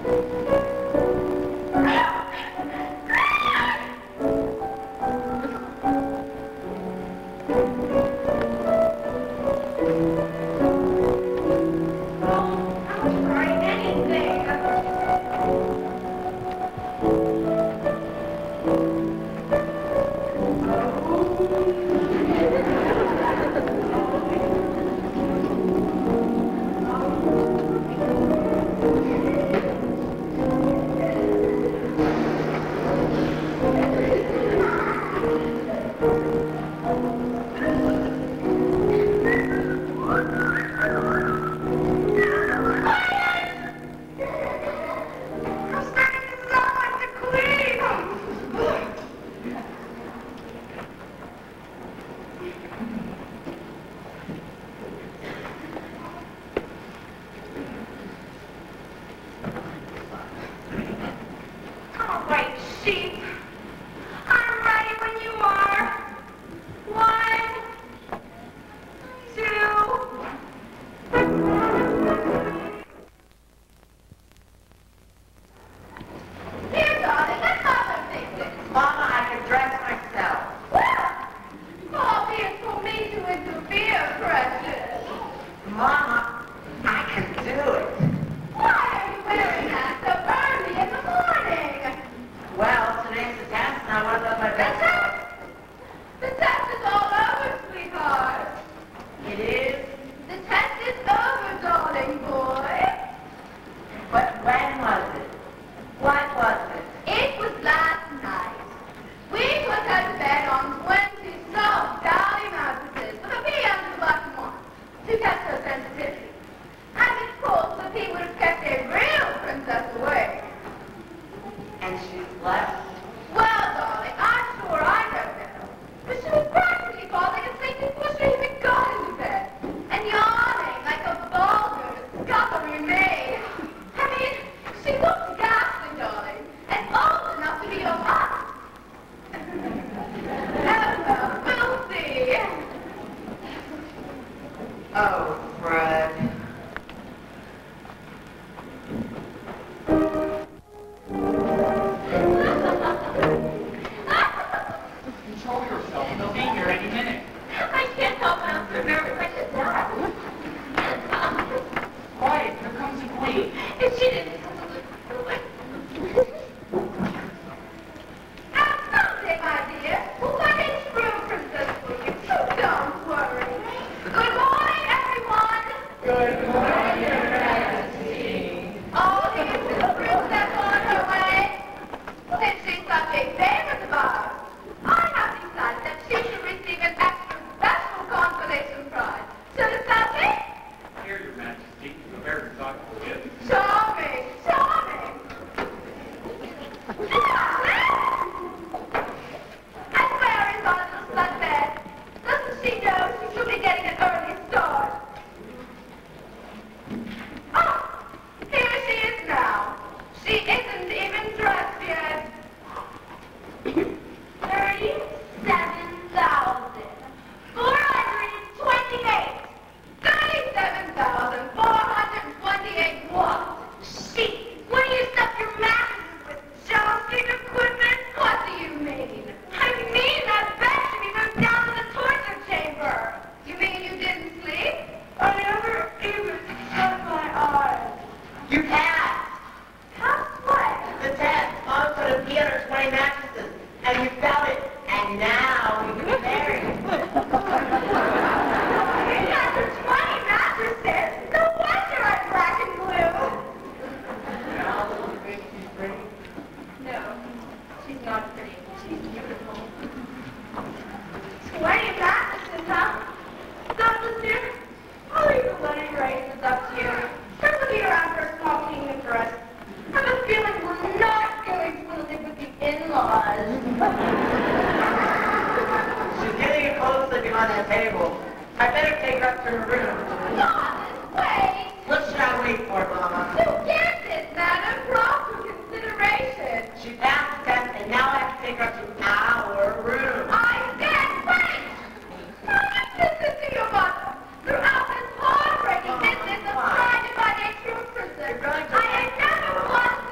I have never once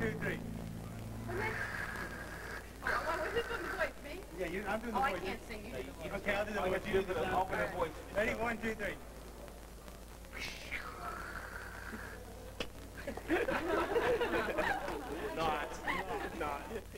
two, three. Oh, was this one the voice, me? Yeah, you, I'm doing the Oh, voice. I can't sing. You do the voice. Okay, I'll do the I voice. want you to do the alternate voice. Ready? One, two, three. Not. Not.